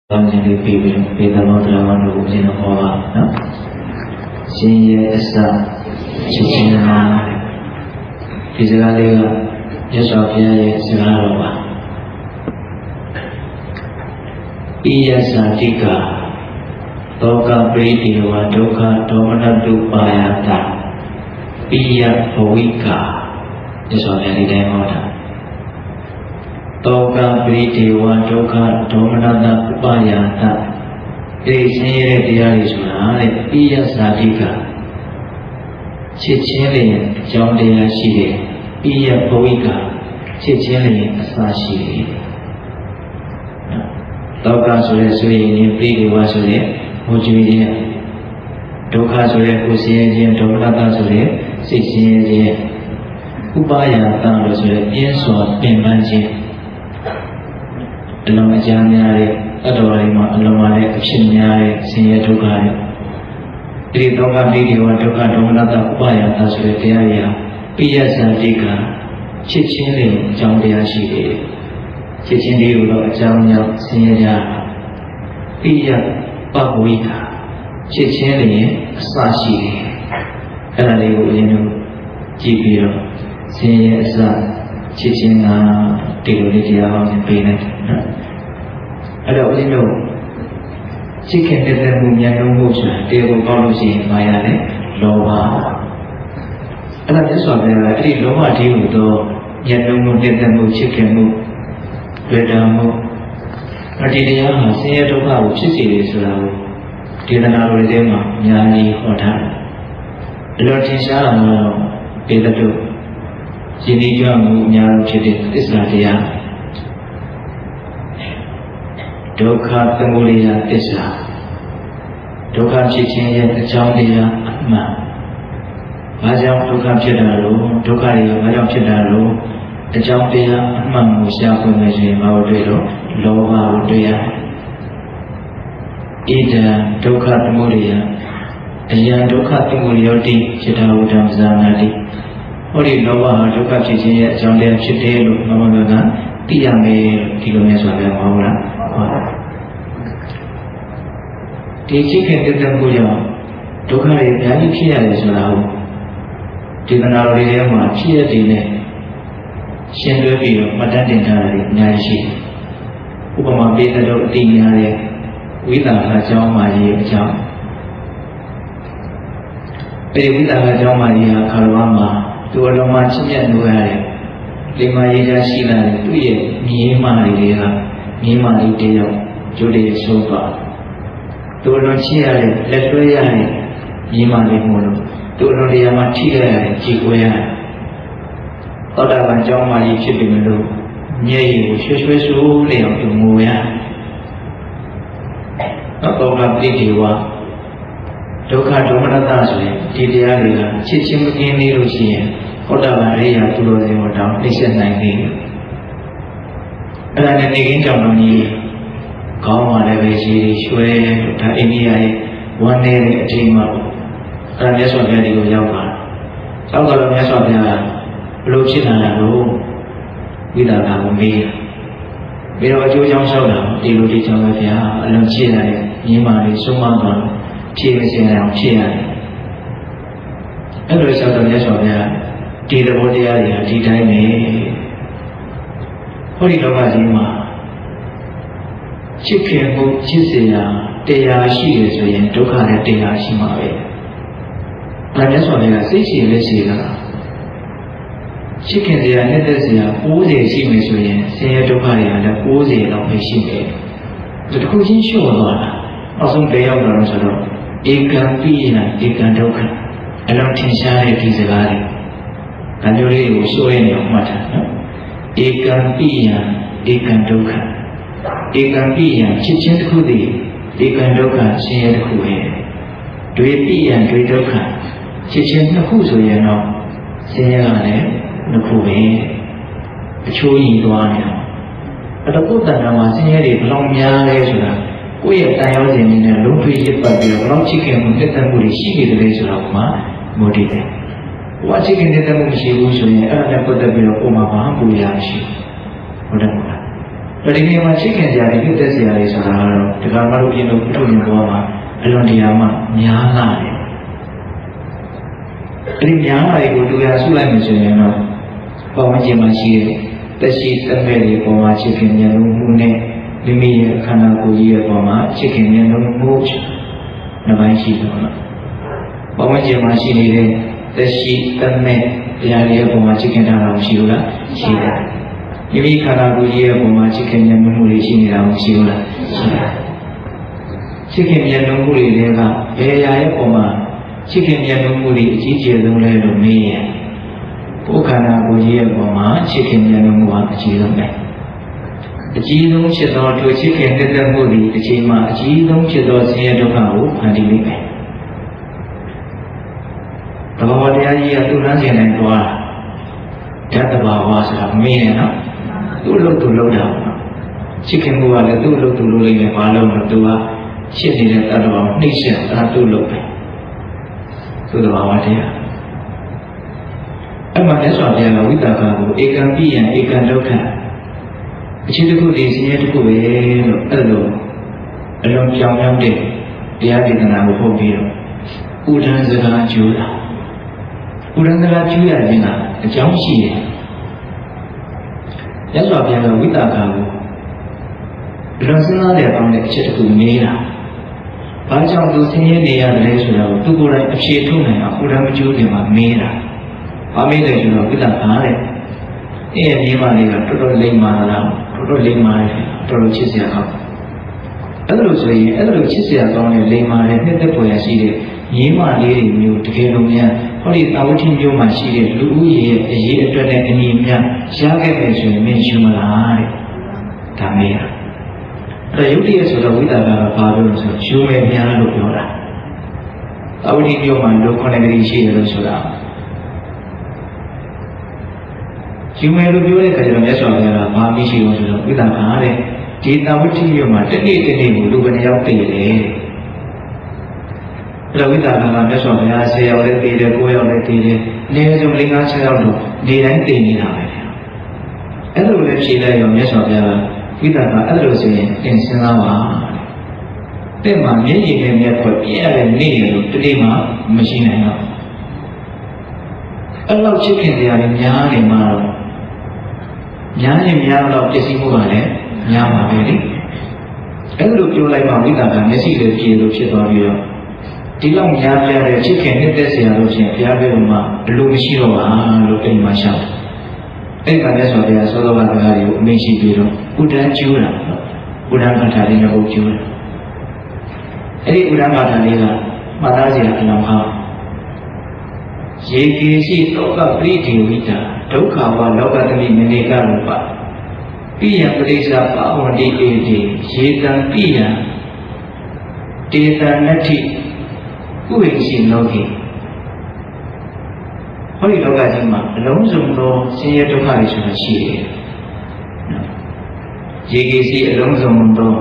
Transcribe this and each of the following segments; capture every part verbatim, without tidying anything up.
Yang dipilih beda modal menunggu jenuh orang, sehingga esa cicina di segala jasabnya ya segala apa. Iya satika, toka beri dewa doka domana dupayata, iya bawika jasabnya di dalam Toka beri dewa doka domana upayata Iri sendiri dia di sana Iya sadika Cicilin jauh dia sih Iya bawika Cicilin asasi Toka sudah sudah ini beri dewa sudah Mujui dia Doka sudah kusian dia domana sudah Cicilin dia Upayata sudah Biasa pembanjir Alam ajarnya ada, ada orang alam ada aksinya ada, sehingga juga ada. Jadi doa di dewa doa doa nada upaya atas dia ya, biasa jika cicing jauh dia sih, cicing dia ulah jauhnya sehingga biasa bahuika, cicing sasi, kerana itu ini jibir, sehingga sah cicing tidur di dia orang yang ada orang itu jika kita punya nombor dia kalau sih bayar ni loba ada sesuatu yang ini loba dia itu yang nombor kita mu jika mu beda mu ada dia masih ada kau sisi selalu dia nalar dia mah nyanyi hotel lalu tiada beda tu jadi dia mu nyanyi jadi Islam dia Doka temuliya Islam Doka cicingnya jauh dia amma Macam doka cedera Doka dia macam cedera Jauh dia amma Musia pun macam mau dia Loha dia Ida doka temuliya Yang doka temuliya di cedera udang zanadi Ori loha doka cicingnya jauh dia cedera Nama doka tiang ni kilometer sampai mau lah Di jika kita punya doa yang jadi kiai selalu di mana orang dia mah kiai ini, sendiri dia macam dengan nasi, upama beda doa tinggal dia, wita kacau mari kacau, beri wita kacau mari kalau ama tu orang macam yang dua hari, lima jam silam tu ye ni mari dia, ni mari dia, jadi sobat. Turun cia le, lepas ya le, lima ribu mulu. Turun dia mati le, cikgu ya. Ada macam mali cikgu mulu, nyai sesuai sesuatu yang tunggu ya. Apa orang beli dewa, doka doa nada sih, dia dia cikgu begini rusia. Ada hari yang turun dia orang listen lagi. Ada ni macam ni. Kau mana besi shui, dah ini ay, warna terima. Kalau dia sudah di luar kan, kalau dia sudah belum cina lalu, kita tak mungkin. Bila wajib jauh sudah di luar jauh dia, belum cina ni mana semua kan, cina cina yang cina. Kalau sudah dia sudah di luar dia dia di dalam ni, hari luar cina. Jika mu jizya dia sih so yang doa ada dia sih mawe. Ada soalnya sih sih sih lah. Jika dia ni dia uji sih so yang saya doa dia ada uji lalu sih me. Jadi kucing show lah. Asal dia orang selalu ikan pina ikan doa. Alam tiada di segala. Kan jadi usul yang macam ikan pina ikan doa. Ikan piang cicing kudi, ikan doka siapa kuhe. Dua piang dua doka, cicing nak kusuya no, siapa le nak kuhe. Curi tuanya. Ada kota nama siapa di Pelongnya le sudah. Kuya tahu je ni na lumpi cepat dia. Kalau cicing mungkin tak boleh sih le sudah mah mudi le. Wajib kita tak mesti usunya. Ada kota bila koma paham boleh sih. Mudah mudah. ဒါဒီနေ့မှာချစ်ခင်ကြတယ်ပြည့်တဲ့ဆရာတွေဆိုတာကတော့ဒီကမှတို့ပြင်လို့ပြုလုပ်နေပေါ်မှာအလွန်တရာမှများလာတယ်အဲ့ဒီများလာတွေကိုတူရဆုလိုက်မယ်ဆိုရင်တော့ပေါ်မကျင်မှရှိတဲ့တက်ရှိတက်မဲ့တွေပေါ်မှာချစ်ခင်ဉာဏ်လုံးမှုနဲ့မိမိရဲ့ခန္ဓာကိုယ်ကြီးရဲ့ပေါ်မှာချစ်ခင်ဉာဏ်လုံးမှုနှစ်ပိုင်းရှိတယ်နော်ပေါ်မကျင်မှရှိနေတဲ့တက်ရှိတက်မဲ့တရားတွေရဲ့ပေါ်မှာချစ်ခင်တာမရှိဘူးလားရှိတယ်မိမိခန္ဓာကိုယ်ကြီးရဲ့ပုံမှာချစ်ခင်မြတ်မှုတွေရှိနေတာမရှိဘူးလားရှိတယ်ချစ်ခင်မြတ်မှုတွေလည်းကဘယ်အရာရဲ့ပုံမှာချစ်ခင်မြတ်မှုတွေအကြီးကျယ်ဆုံးလဲလို့မေးရင်ကိုယ်ခန္ဓာကိုယ်ကြီးရဲ့ပုံမှာချစ်ခင်မြတ်မှုဟာအကြီးဆုံးပဲအကြီးဆုံးဖြစ်သောထိုချစ်ခင်တဲ့တဲ့မှုတွေအချိန်မှာအကြီးဆုံးဖြစ်သောဆင်းရဲဒုက္ခကိုဖန်တီးလိမ့်မယ်သဘောတရားကြီးကသူ့လမ်းစဉ်နဲ့တွားဓာတ်တဘာဝဆိုတာမင်းနဲ့နော်သူ့လို့သူလုံးတာပေါ့ချစ်ခင်မှုကလည်းသူ့လို့သူလုံးလိုက်တယ်ဘာလို့လဲသူကချစ်နေတဲ့တတ္တဝါကိုနှိမ့်ဆက်တာသူ့လို့ပဲသူ့တဘာဝတရားအဲ့မှာလက်ဆောင်တရားကဝိတ္တကာကိုဧကံပိယံဧကံဒုက္ခအချင်းတစ်ခုဒီဆင်းရဲတစ်ခုပဲလို့အဲ့လိုအလုံးကြောင်ကြောင်တဲ့တရားဒေသနာကိုပို့ပြီးတော့ဥဒန်းစကားကျိုးတာဥဒန်းစကားကျိုးရခြင်းကအကြောင်းရှိတယ်ရသော်ပြန်တော့ဝိတ္တကာကိုလွန်စဉ်းစားတဲ့အပေါင်းနဲ့အချက်တစ်ခုမေးတာဘာကြောင့်သူဆင်းရဲနေရတယ်လဲဆိုတော့သူကိုယ်တိုင်အဖြေထုတ်နိုင်အောင်ဥဒန်းမကျိုးခင်မှာမေးတာဘာမေးတယ်ဆိုတော့ဝိတ္တကာတဲ့အဲ့ရဲ့မြေမလေးကတော်တော်လိမ္မာလားတော်တော်လိမ္မာတယ်တော်တော်ချစ်စရာကောင်းအဲ့လိုဆိုရင်အဲ့လိုချစ်စရာကောင်းတဲ့လိမ္မာတဲ့နှစ်သက်ပေါ်ရရှိတဲ့မြေမလေးတွေမျိုးတကယ်လို့များဟောဒီတာဝတိမျိုးမှာရှိတဲ့လူဦးရေရဲ့အရေးအတွက်နဲ့အညီမျှရခဲ့မယ်ဆိုရင်မင်းယူမလားတဲ့ဒါမေးတာအဲ့ရုပ်တရက်ဆိုတော့ဝိတ္တကာကဘာလို့လဲဆိုယူမယ်များလို့ပြောတာတာဝတိမျိုးမှာလူခုနှစ်ဂရီရှိတယ်လို့ဆိုတာယူမယ်လို့ပြောတဲ့အခါကျတော့မြတ်စွာဘုရားကဘာမှမရှိဘူးဆိုတော့ဝိတ္တကာတဲ့ဒီတာဝတိမျိုးမှာတနေ့တနေ့ကိုလူဘယ်နှယောက်တည်တယ်အဲ့တော့ဝိတ္တကာကမြတ်စွာဘုရားဆယ်ယောက်လည်းတည်တယ်ကိုးယောက်လည်းတည်တယ်အနည်းဆုံးလေးငါးခြောက်ယောက်လို့နေတိုင်းတည်နေတာပဲအဲ့လိုလည်းဖြေလိုက်ရောမြတ်စွာဘုရားကဝိတ္တကာအဲ့လိုဆိုရင်သင်စဉ်းစားပါတဲ့မှာမျက်ရည်နဲ့မျက်ခွက်ပြည့်ရတဲ့နေ့ရလို့တတိမှမရှိနိုင်တော့အဲ့လောက်ချစ်ခင်တရားတွေများနေမှာတော့များရင်များတော့ပစ္စည်းမှုကလည်းများပါပဲလေအဲ့လိုပြောလိုက်မှဝိတ္တကာမျက်စိလေးပြေလို့ဖြစ်သွားပြီးတော့ဒီလောက်များပြတဲ့ချစ်ခင်နှစ်သက်စရာလို့ရှိရင်ဘုရားပြောမှဘလို့မရှိတော့ပါလို့အိမ်မှာရှောက်အဲ့ကလည်းဆိုတော့သောသောကတရားတွေကိုအမိန့်ရှိပြီးတော့ဥဒန်းကျိုးတာဥဒန်းကထာလေးနဲ့ဟုတ်ကျိုးတာအဲ့ဒီဥဒန်းကထာလေးကမှတ်သားစရာအလောင်းဟောင်းရေကေရှိတောကပရိဒေဝိတာဒုက္ခဝလောကတမိမနေကရူပပိယပရိစ္ဆပါဝန္တိအေတိရေတံပိယတေတံနတ္ထိဥဝိရှိလောကေဟောဒီလောကကြီးမှာအလုံးစုံသောဆင်းရဲဒုက္ခတွေဆိုတာရှိတယ်ရေကေရှိအလုံးစုံသော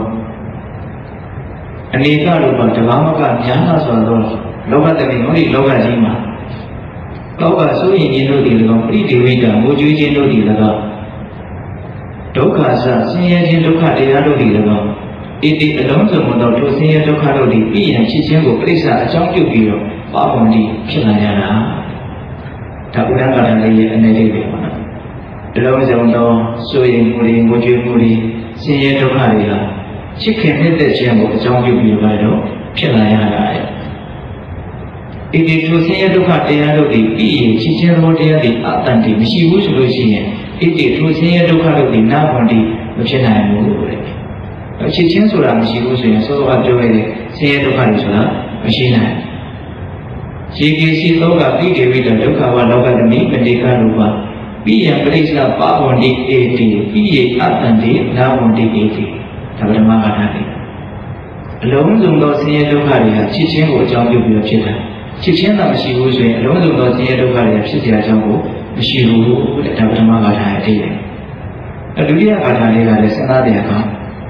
အနေကရူပတဘာမကများစွာစွာသောလောကတမိဟောဒီလောကကြီးမှာလောကဆိုရင်ခြင်းတို့ဒီ၎င်းပရိဒေဝိတာငိုကြွေးခြင်းတို့ဒီ၎င်းဒုက္ခဆဆင်းရဲခြင်းဒုက္ခတရားတို့ဒီ၎င်းဣတိအလုံးစုံသောထိုဆင်းရဲဒုက္ခတို့ဒီပြည့်ရန်ဖြစ်ခြင်းကိုပြိဿအကြောင်းပြုပြီးတော့ပါဝန္တိဖြစ်လာရတာဒါဥဒ္ဒကရလေးရဲ့အနေလေးပဲပေါ့နော်ဒီလုံးစုံသောဆိုရင်မူရင်းငိုကြွေးမှုတွေဆင်းရဲဒုက္ခတွေကချစ်ခင်နှစ်သက်ခြင်းကိုအကြောင်းပြုပြီးတော့ဖြစ်လာရတာရဲ့ဣတိထိုဆင်းရဲဒုက္ခတရားတို့ဒီပြည့်ရန်ချစ်ခြင်းသောတရားတွေအတန်တိမရှိဘူးဆိုလို့ရှိရင်ဣတိထိုဆင်းရဲဒုက္ခတို့ဒီနာဝန္တိမဖြစ်နိုင်ဘူးတဲ့ချစ်ချင်းဆိုတာမရှိဘူးဆိုရင်စောစောကပြောခဲ့တဲ့ဆင်းရဲဒုက္ခတွေဆိုတာမရှိနိုင်ရေကေရှိသောကပိဒေဝိတဒုက္ခဝလောကတမိပတိကရူပပိယံပရိစ္ဆပါဝန္တိအေတိပိယေအတန်တိနာဝန္တိအေတိဒါပထမကထာလေးအလုံးစုံသောဆင်းရဲဒုက္ခတွေကချစ်ချင်းကိုအကြောင်းပြုပြီးဖြစ်တာချစ်ချင်းသာမရှိဘူးဆိုရင်အလုံးစုံသောဆင်းရဲဒုက္ခတွေဖြစ်ကြအကြောင်းကိုမရှိဘူးတဲ့ဒါပထမကထာရဲ့အတိတ်အဒုတိယကထာလေးကလည်းစဉ်းစားတရားကောင်း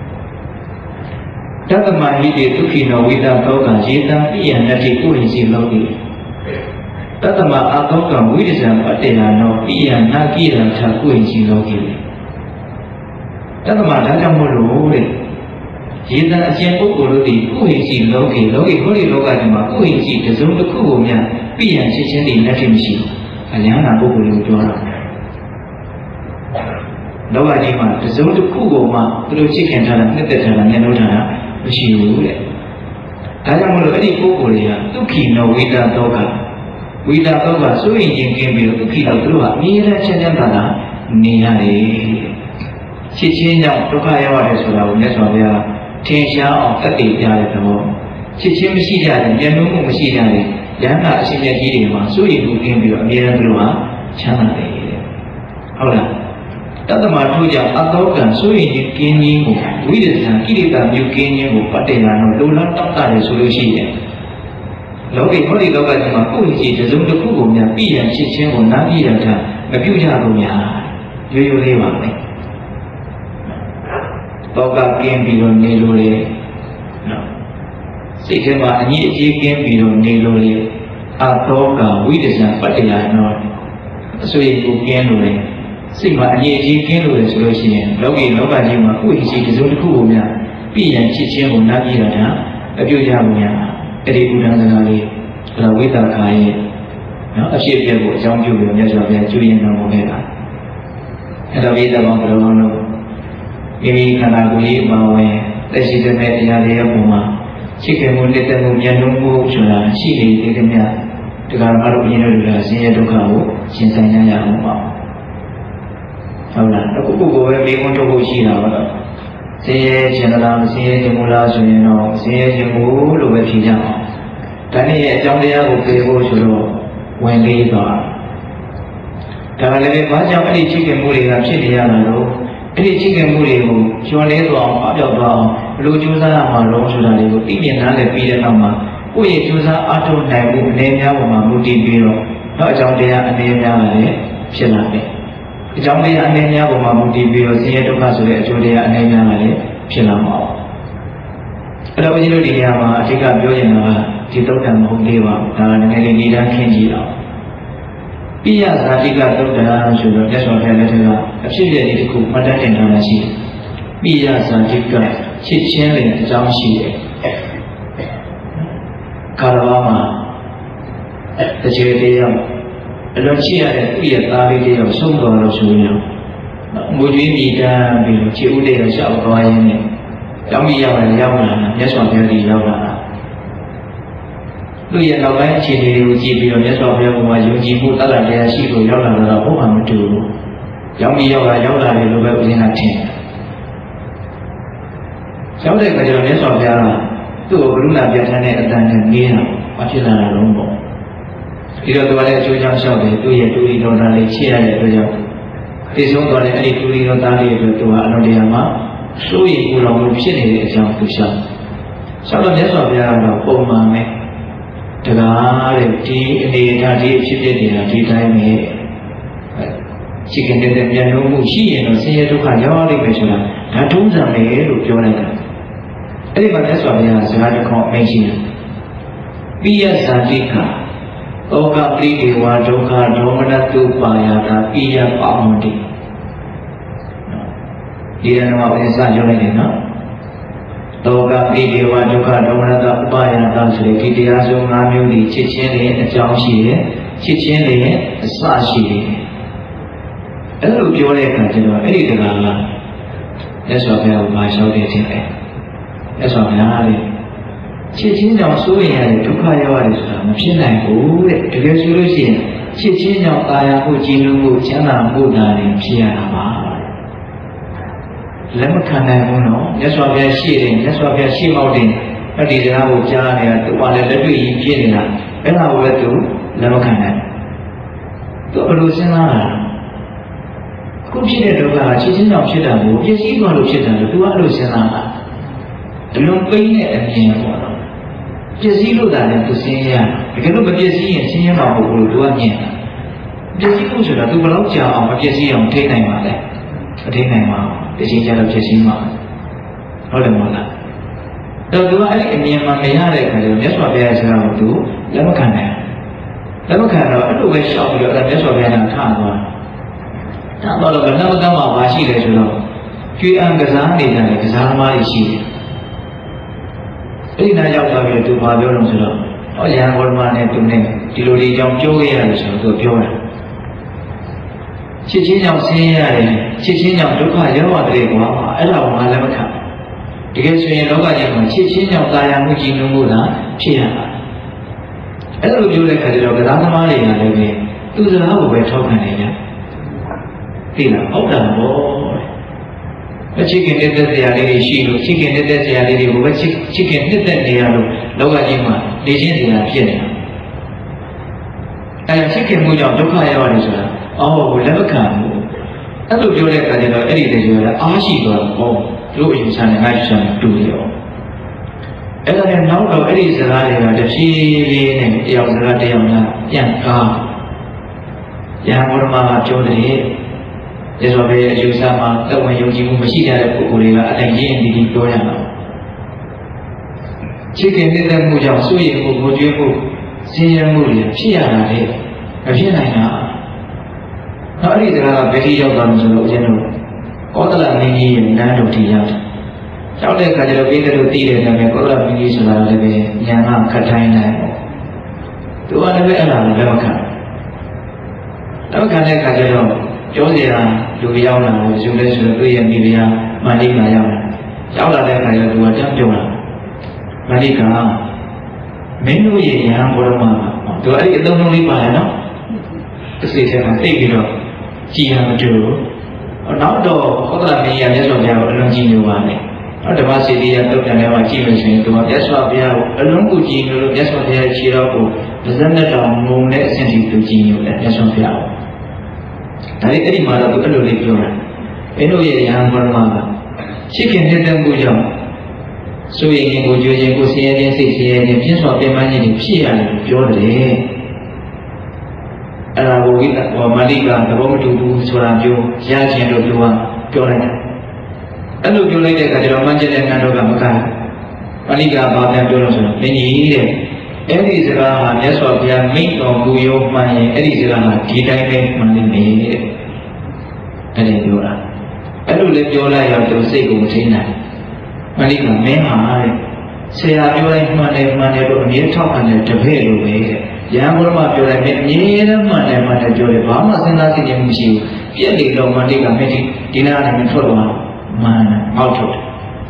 တတ္တမဟိတေဒုက္ခိနောဝိတသောကရေတံပိယနတ္တိပုရိစီလောကိတတ္တမအာသောကဝိဒဇံပတ္တေယနောပိယနာကိရံထပုရိစီလောကိတသမဒါကြောင့်မို့လို့တဲ့ရေတံအရှင်ပုဂ္ဂိုလ်တို့ဒီဥဟိစီလောကေလောကေဟောဒီလောကကြီးမှာဥဟိစီတစုံတစ်ခုကိုများပြည့်ရန်ချစ်ချင်းတွေလက်ထက်မရှိဘူးအလျံနာပုဂ္ဂိုလ်ကိုပြောတာလောကကြီးမှာတစုံတစ်ခုကိုမှသူတို့ချစ်ခင်ထားတာနှစ်သက်ထားတာမျက်နှာထားတာမရှိဘူးတဲ့ဒါကြောင့်မို့လို့အဲ့ဒီပုဂ္ဂိုလ်တွေကဒုက္ခိနောဝိတသောကဝိတသောကစိုးရင်ချင်းကင်းပြီးတော့ဒုက္ခိတော့သူတို့ကအမြဲတမ်းချမ်းချမ်းသာသာနေရတယ်ချစ်ချင်းကြောင့်ဒုက္ခရောက်ရတယ်ဆိုတာကိုမြတ်စွာဘုရားထင်ရှားအောင်သက်သေပြတဲ့သဘောချစ်ချင်းမရှိကြတဲ့မျက်နှာမှုမရှိကြတဲ့ယန္တာအရှင်မြတ်ကြီးတွေမှာစိုးရင်မှုကင်းပြီးတော့အမြဲတမ်းသူတို့ကချမ်းသာတယ်တဲ့ဟုတ်လားတသမထို့ကြောင့်အသောကံစိုးရင်ချင်းကင်းခြင်းကိုဝိဒဇံကိရိတာမြုပ်ကင်းခြင်းကိုပတ်တယ်လာတော့လိုလားတောက်တာလေဆိုလို့ရှိရင်လောကီဟောဒီလောကကြီးမှာကိုယ့်ရဲ့တစုံတစ်ခုကိုများပြည့်ရန်ချစ်ချင်းကိုနားပြည့်ရတာမပြုကြဘူးများရိုးရိုးလေးပါပဲတောကကင်းပြီးတော့နေလို့လေနော်စိတ်ထဲမှာအငြိအကျေးကင်းပြီးတော့နေလို့လေအသောကဝိဒဇံပတ်တယ်လာတော့အဆွေကိုကင်းလို့လေစိတ်မှာအငြိအကျေးကင်းလို့လေဆိုလို့ရှိရင်လောကီလောကကြီးမှာကိုယ့်ရဲ့တစုံတစ်ခုကိုများပြည့်ရန်ချစ်ချင်းကိုနားပြည့်ရတာမပြုကြဘူးများအဲ့ဒီဥဒ္ဒစကားလေးဒါဝိသခာရဲ့နော်အဖြစ်အပျက်ကိုအကြောင်းပြုပြီးမြတ်စွာဘုရားကျွေးရင်တော်မူခဲ့တာအဲ့တော့ဝိသဘောဘယ်လိုလုပ်လို့မိမိခန္ဓာကိုယ်ကြီးမှာဝင်သက်ရှိတဲ့အရာတွေရဲ့ပုံမှာချစ်ခင်မှုလက်သက်မှုမျက်နှာမှုဆိုတာရှိနေသေးတယ်များဒီကမှာတော့ဘုရင်တို့ကဆင်းရဲဒုက္ခကိုရှင်းဆိုင်ကြရအောင်ပါဟုတ်လားအခုကိုယ်ကိုပဲမိခွန်းထုတ်ဖို့ရှိတာပါတော့ဆင်းရဲခြင်းလားမဆင်းရဲခြင်းမလားဆိုရင်တော့ဆင်းရဲခြင်းကိုလို့ပဲဖြေကြအောင်ဒါနဲ့ရဲ့အကြောင်းတရားကိုပြေဖို့ဆိုတော့ဝင်လေးသွားဒါကလည်းဘာကြောင့်အဲ့ဒီချစ်ခင်မှုတွေကဖြစ်နေရတာလို့အဲ့ဒီချစ်ခင်မှုတွေကိုကျော်လဲသွားအောင်အပြောက်သွားအောင်ဘယ်လိုကြိုးစားရမှာလို့ဆိုတာတွေကိုသိမြင်နားလည်ပြီးတဲ့နောက်မှာကိုယ့်ရဲ့ကြိုးစားအားထုတ်နိုင်မှုအနေများပေါ်မှာမူတည်ပြီးတော့နောက်အကြောင်းတရားအနေများကလည်းဖြစ်လာတယ်အကြောင်းတရားအနေများပေါ်မှာမူတည်ပြီးတော့ဆင်းရဲဒုက္ခဆိုတဲ့အကျိုးတရားအနေများကလည်းဖြစ်လာမှာပါအဲ့တော့ဘုရားတို့ဒီနေရာမှာအထက်ကပြောရင်တော့ဒီတုတ်တံမဟုတ်သေးပါဘူးဒါကလည်းနည်းနည်းလေးတန်းခင်းကြည့်အောင်ပိယဇာတိကတုတ်တံဆိုတော့မြတ်စွာဘုရားလက်ထက်ကအဖြစ်အပျက်ဒီတစ်ခုမှတ်တမ်းတင်ထားတာရှိတယ်ပိယဇာတိကချစ်ချင်းတွေအကြောင်းရှိတယ်ကာရဝမှာတချေတရားအလွန်ချစ်ရတဲ့သူ့ရဲ့သားလေးတယောက်ဆုံးတော်လို့ဆိုရင်ငိုကြွေးမိတမ်းပြီးတော့ခြေဦးလေးကိုရှောက်သွားရင်းနဲ့ကျောင်းကြီးရောက်လာရောက်လာမြတ်စွာဘုရားကြီးရောက်လာတာသူ့ရဲ့နောက်ပိုင်းအခြေအနေတွေကိုကြည့်ပြီးတော့မြတ်စွာဘုရားကယုံကြည်မှုတတ်တာတရားရှိလို့ရောက်လာတာတော့ဘုရားမတူဘူး။ကျောင်းကြီးရောက်လာရောက်လာတယ်လို့ပဲဦးဇင်းကထင်တယ်။ကျောင်းတဲ့ကကျတော့မြတ်စွာဘုရားကသူ့ကိုကရုဏာပြဋ္ဌာန်းတဲ့အတန်နဲ့နေတာဘာဖြစ်လာတာလုံးပေါ့။ဒီတော့သူကလည်းအကျိုးကြောင့်လျှောက်တယ်သူ့ရဲ့တူရီတော်သားလေးချစ်ရတဲ့အတွက်ကြောင့်သိဆုံးသွားတဲ့အဲ့ဒီတူရီတော်သားလေးအတွက်သူကအလုံးတရားမှာစိုးရိမ်ပူလောင်မှုဖြစ်နေတဲ့အကြောင်းသူရှောက်ရှောက်တော့မြတ်စွာဘုရားကတော့ပုံမှန်ပဲတကားတဲ့ဒီအနေအထားဒီဖြစ်ဖြစ်နေတာဒီတိုင်းပဲရှိခင်တဲ့ပြန်လို့မှုရှိရင်တော့ဆင်းရဲဒုက္ခရောက်ရလိမ့်မယ်ဆိုတာဒါထုံးစံပဲလို့ပြောလိုက်တာအဲ့ဒီမှာမြတ်စွာဘုရားစကားတစ်ခေါက်အမိန့်ရှိတယ်ပိယဇာတိကသောကပရိဒေဝဒုက္ခဒေါမနတုပါယတာပိယပါမုန်တိဒီရဏဝပစ္စယပြောလိုက်တယ်နော်တောကပိဒေဝဒုက္ခဒေါမနတဥပါယတာဆိုတဲ့ဒီတရားစုံ၅မျိုးဒီချစ်ချင်းတွေအကြောင်းရှိတယ်ချစ်ချင်းတွေအစရှိတယ်အဲ့လိုပြောတဲ့အခါကျတော့အဲ့ဒီတရားကမြတ်စွာဘုရားကမာလျှောက်တဲ့ခြင်းပဲမြတ်စွာဘုရားလေချစ်ချင်းကြောင့်စိုးရင်ရတဲ့ဒုက္ခရောက်ရတယ်ဆိုတာမဖြစ်နိုင်ဘူးတဲ့တကယ်ဆိုလို့ရှိရင်ချစ်ချင်းကြောင့်တာယာမှုကြည်နူးမှုချမ်းသာမှုနာနေဖြစ်ရတာပါလက်မခံနိုင်ဘူးနော်မြတ်စွာဘုရားရှိတယ်မြတ်စွာဘုရားရှိမောက်တယ်အဲ့ဒီတရားကိုကြားနေတာသူကလည်းလက်တွေ့ကြီးဖြစ်နေတာအဲ့ဒါကိုလည်းသူလက်မခံနိုင်သူဘယ်လိုစဉ်းစားတာခုဖြစ်တဲ့ဒုက္ခကချစ်ချင်းကြောင့်ဖြစ်တာကိုပြည့်စည်သွားလို့ဖြစ်တာလို့သူကအဲ့လိုစဉ်းစားတာအလုံးပိန်းတဲ့အမြင်ပေါ့နော်ပြည့်စည်လို့တာလည်းသူစဉ်းရတကယ်လို့မပြည့်စည်ရင်စဉ်းရမှာမဟုတ်ဘူးလို့သူကမြင်တာပြည့်စည်ဖို့ဆိုတာသူဘယ်လောက်ကြာအောင်မပြည့်စည်အောင်ထိနိုင်ပါလဲမထိနိုင်ပါဘူးတချိန်ကျတော့ဖြစ်စီမှာဟုတ်တယ်မဟုတ်လားတော့သူကအဲ့ဒီအမြင်မှမရတဲ့အခါကျတော့မြတ်စွာဘုရားစကားကိုသူလက်မခံနိုင်လက်မခံတော့အဲ့လိုပဲရှောက်ပြီးတော့မြတ်စွာဘုရားကထသွားတာတော့ဘယ်နှမကမှမရှိလဲဆိုတော့ကျွေးအံကစားနေကြတယ်ကစားသမားတွေရှိတယ်အဲ့ဒီနောက်ရောက်သွားပြီးသူဘာပြောလို့ဆိုတော့ဟောရဟန်းဘောဓမာနဲ့သူနဲ့ဒီလိုလေးကြောင့်ပြောခဲ့ရတယ်ဆိုတော့သူပြောတာချစ်ချင်းကြောင့်ဆင်းရဲရတယ်ချစ်ချင်းကြောင့်ဒုက္ခရောက်ရတယ်ကွာအဲ့ဒါကိုငါလည်းမခံတကယ်ဆိုရင်လောကကြီးမှာချစ်ချင်းကြောင့်တာယာမှုကြည်နူးမှုလားဖြစ်ရတာအဲ့လိုပြောတဲ့ခါကျတော့ကစားသမားတွေကလည်းပဲသူစကားကိုပဲထောက်ခံနေကြသိလားဟုတ်တာပေါ့အချစ်ခင်တဲ့ဆရာလေးတွေရှိလို့ချစ်ခင်တဲ့ဆရာလေးတွေကိုပဲချစ်ချစ်ခင်နှစ်သက်နေရလို့လောကကြီးမှာနေချင်းစရာဖြစ်နေတာအဲချစ်ခင်မှုကြောင့်ဒုက္ခရောက်ရတယ်ဆိုတာအော်လက်မခံဘူးအဲ့လိုပြောတဲ့အခါကျတော့အဲ့ဒီတည်းပြောတာအားရှိသွားတော့ဟောတို့အယူဆနဲ့ငါ့ယူဆနဲ့တူရောအဲ့ဒါနဲ့နောက်တော့အဲ့ဒီစကားတွေကတဖြည်းဖြည်းနဲ့တယောက်စကားတယောက်များပြန်ကားရဟန်းဘောဓမာကပြောတယ်ရသော်ပဲအယူဆမှာသက်ဝင်ယုံကြည်မှုမရှိတဲ့ပုဂ္ဂိုလ်တွေကအတိုင်းရင်းဒီဒီပြောရမှာချစ်ခင်တဲ့မှုကြောင့်ဆွေးရမှုကိုကြွေးမှုစင်ရမှုတွေဖြစ်ရတာလေမဖြစ်နိုင်တာနောက်အဲ့ဒီစကားကဘယ်ထိရောက်သွားလို့ဆိုတော့ဦးဇင်းတို့ကောသလမင်းကြီးရဲ့နန်းတော်ထိရောက်တယ်ရောက်တဲ့အခါကျတော့ပြည်သူတို့သိတယ်နာမည်ကောသလမင်းကြီးဆိုတာလည်းပဲဉာဏ်ကခတ်ထိုင်းနိုင်ပေါ့သူကလည်းပဲအဲ့ဒါကိုလက်မခံလက်မခံတဲ့အခါကျတော့ပြောစရာလူရောက်လာလို့ယူလဲဆိုတော့သူ့ရဲ့မိဖုရားမန္လိကရောက်လာရောက်လာတဲ့အခါကျတော့သူကတန်းပြောလာမန္လိကမင်းတို့ရဲ့ဉာဏ်ဘောရမသူအဲ့ဒီအသုံးလုံးလေးပါတယ်နော်တစ်စိတ်ထဲမှာသိပြီးတော့ကြည်ရမတူနောက်တော့ကောသလမင်းကြီးကမြတ်စွာဘုရားကိုအလွန်ကြည်ညိုပါတယ်နောက်ဓမ္မစီတိယတုတ်တန်ထဲမှာကြည့်လို့ရှိရင်သူကမြတ်စွာဘုရားကိုအလွန်ကိုကြည်ညိုလို့မြတ်စွာဘုရားရဲ့ခြေတော်ကိုပါးစပ်နဲ့တောင်ငုံတဲ့အဆင့်ထိသူကြည်ညိုတယ်မြတ်စွာဘုရားဒါလေးအဲ့ဒီမှာတော့သူအဲ့လိုလေးပြောတာမင်းတို့ရဲ့ယဟန်ဘောရမကချစ်ခင်တဲ့တဲ့မှုကြောင့်ဆိုရင်ကိုကြွေးခြင်းကိုဆင်းရဲခြင်းစိတ်ဆင်းရဲခြင်းပြင်းစွာပြင်းပန်းခြင်းတွေဖြစ်ရတယ်လို့ပြောတယ်အဲ့ဒါကိုဝိသဘောမလိကသဘောမတူဘူးဆိုတာမျိုးရခြင်းလို့သူကပြောလိုက်တယ်အဲ့လိုပြောလိုက်တဲ့အခါကျတော့မန်းကျတဲ့နန်းတော်ကမကမလိကဘာပြန်ပြောလို့ဆိုတော့မင်းကြီးတဲ့အဲ့ဒီစကားဟာမြတ်စွာဘုရားမိန့်တော်မူရောမှန်ရင်အဲ့ဒီစကားဟာဒီတိုင်းပဲမှန်နေတယ်တဲ့အဲ့ဒီပြောတာအဲ့လိုလေပြောလိုက်တော့သူစိတ်ကိုမထိနိုင်မလိကမင်းဟာတဲ့ဆရာပြောလိုက်မှန်တယ်မှန်တယ်လို့အမြဲထောက်ခံတဲ့တပည့်လိုပဲတဲ့ရဟန်းဘုရားပြောလိုက်မင်းအမြဲတမ်းမှန်တယ်မှန်တယ်ပြောတယ်ဘာမှစဉ်းစားသိနေမှုမရှိဘူးပြည့်နေတော့မလိကမင်းဒီဒီနာနဲ့ထွက်သွားမှန်တယ်ငေါ့ထုတ်တယ်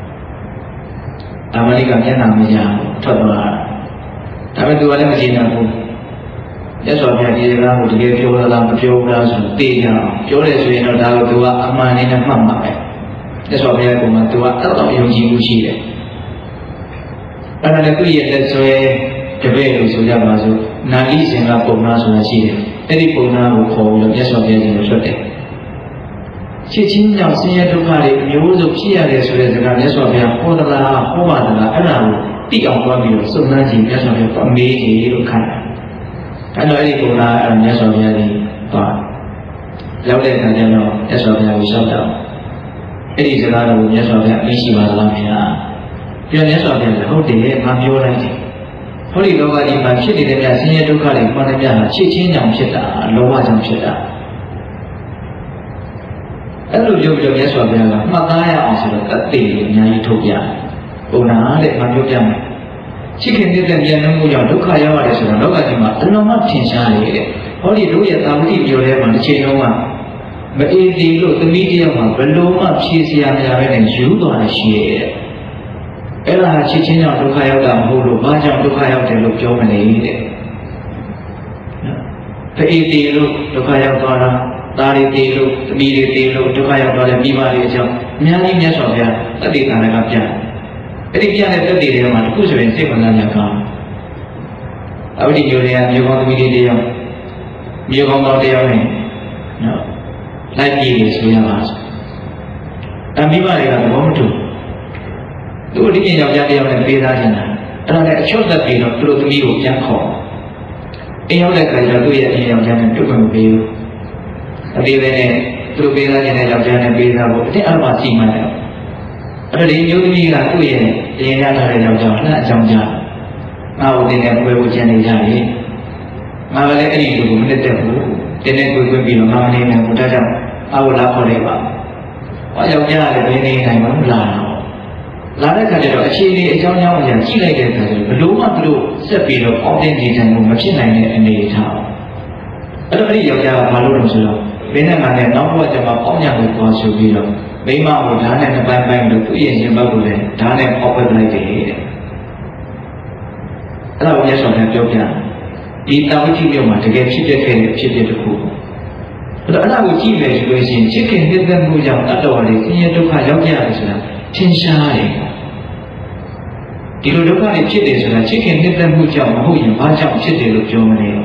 အမလိကမျက်နှာမရဘူးထွက်သွားတာဒါပေမဲ့သူကလည်းမကျေနပ်ဘူးရသော်ပြဒီစကားကိုတကယ်ပြောရလားမပြောဘူးလားဆိုသိကြအောင်ပြောတယ်ဆိုရင်တော့ဒါကိုသူကအမှန်နဲ့မှတ်မှာပဲရသော်ပြကမှသူကအဲ့တော့ယုံကြည်မှုရှိတယ်အဲ့ဒါလည်းသူ့ရဲ့လက်ဆွဲတပည့်လို့ဆိုကြပါစို့နာလိစင်ကပုံနာဆိုတာရှိတယ်အဲ့ဒီပုံနာကိုခေါ်ပြီးတော့ရသော်ပြကြီးကိုထွက်တယ်ချစ်ချင်းကြောင့်ဆင်းရဲဒုက္ခတွေအမျိုးစုံဖြစ်ရတယ်ဆိုတဲ့စကားမြတ်စွာဘုရားဟောသလားဟောပါသလားအဲ့ဒါကိုသိအောင်သွားပြီးတော့စုံစမ်းကြည့်မြတ်စွာဘုရားအမေးကြီးလို့ခန့်တယ်အဲ့တော့အဲ့ဒီပုံနာအဲ့မြတ်စွာဘုရားကြီးသွားရောက်တဲ့အခါကျတော့မြတ်စွာဘုရားကိုလျှောက်တော့အဲ့ဒီစကားတော့မြတ်စွာဘုရားအင်းရှိပါသလားခင်ဗျာပြန်မြတ်စွာဘုရားဟုတ်တယ်ငါပြောလိုက်တယ်ဟောဒီလောကကြီးမှာဖြစ်နေတဲ့မြတ်ဆင်းရဲဒုက္ခတွေမှန်တယ်မြတ်ဟာချစ်ချင်းကြောင့်ဖြစ်တာလောဘကြောင့်ဖြစ်တာအဲ့လိုပြောပြီးတော့မြတ်စွာဘုရားကမှတ်သားရအောင်ဆိုတော့အသေးလေးအများကြီးထုတ်ပြ။ဘုရားတဲ့ငါပြောပြမယ်။ချစ်ခင်တဲ့ဉာဏ်နှမှုကြောင့်ဒုက္ခရောက်ရတယ်ဆိုတော့လောကကြီးမှာအလုံးမထင်ရှားနေတဲ့။ဟောဒီတို့ရဲ့သာဝတိမျိုးထဲမှာတစ်ချိန်လုံးကမအေးသေးလို့သမီးတယောက်မှာဘလို့မှဖြည့်စရာမရဘဲနဲ့ယူသွားတယ်ရှိရဲ့။အဲ့ဒါချစ်ချင်းကြောင့်ဒုက္ခရောက်တာမဟုတ်လို့ဘာကြောင့်ဒုက္ခရောက်တယ်လို့ပြောမနေတဲ့။နော်။တအေးသေးလို့ဒုက္ခရောက်သွားတာသားတွေတေလို့သမီးတွေတေလို့ဒုက္ခရောက်သွားတဲ့မိဘတွေအကြောင်းအများကြီးမြတ်စွာဘုရားတတိကံလည်းကပြအဲ့ဒီပြတဲ့တတိတွေမှာတစ်ခုဆိုရင်စိတ်ဝင်စားကြကောင်းအဝိဓိမျိုးတွေကမျိုးကောင်းသမီးတွေတယောက်မျိုးကောင်းတော်တယောက်နဲ့နော်လိုက်ကြည့်လို့ဆိုရပါစို့အမိဘတွေကသဘောမတူသူတို့ဒီပြင်ယောက်ျားတယောက်နဲ့ပေးသားနေတာအဲ့ဒါနဲ့အချော့သက်ပြီးတော့သူတို့သမီးကိုပြန်ခေါ်အိမ်ရောက်တဲ့ခါကျတော့သူ့ရဲ့အိမ်ယောက်ျားနဲ့တွေ့ခွင့်မပေးဘူးအသေးပဲနဲ့သူတို့ပေးသားခြင်းနဲ့ယောက်ျားနဲ့ပေးသားဖို့အတင်းအမှစီမံတယ်အဲ့ဒီမျိုးသမီးကသူ့ရဲ့ရင်ရထားတဲ့ယောက်ျားလှအကြောင်းကြားငါ့ကိုတင်တဲ့ပွဲကိုကျန်နေကြတယ်ငါလည်းအဲ့ဒီလူကိုမနစ်သက်ဘူးတင်းတဲ့ကိုခွင့်ပြီးတော့ငါမနေနိုင်ဘူးဒါကြောင့်အဝလာခေါ်လိုက်ပါဩဘာယောက်ျားလည်းဘယ်နေနိုင်မှမလာတော့လာတဲ့ခါကျတော့အခြေအနေအကြောင်းကြောင့်အရာကြည့်လိုက်တဲ့အခါကျတော့ဘလို့မှသူတို့ဆက်ပြီးတော့အောက်တင်နေတယ်လို့မဖြစ်နိုင်တဲ့အနေအထားအဲ့တော့အဲ့ဒီယောက်ျားကဘာလို့လဲဆိုတော့ဘင်းနဲ့ငါနဲ့နောက်ဘဝကျမှပေါင်းညကိုသွားဆိုပြီးတော့မိမကိုဓာတ်နဲ့တစ်ပိုင်းပိုင်းလို့သူ့ရဲ့ရင်ဘတ်ကိုလည်းဓာတ်နဲ့ပေါက်ပက်လိုက်တယ်တဲ့အဲ့ဒါကိုရဆောင်တဲ့ပြောပြဒီတာဝတိမြို့မှာတကယ်ဖြစ်တဲ့ခဲ့တဲ့ဖြစ်တဲ့တစ်ခုအဲ့တော့အဲ့ဒါကိုကြည့်မယ်ဆိုလို့ရှိရင်ချစ်ခင်နှစ်သက်မှုကြောင့်တတ်တော်လေးဆင်းရဲဒုက္ခရောက်ကြရတယ်ဆိုတာထင်ရှားတယ်ဒီလိုဒုက္ခတွေဖြစ်တယ်ဆိုတာချစ်ခင်နှစ်သက်မှုကြောင့်မဟုတ်ရင်ဘာကြောင့်ဖြစ်တယ်လို့ပြောမလဲ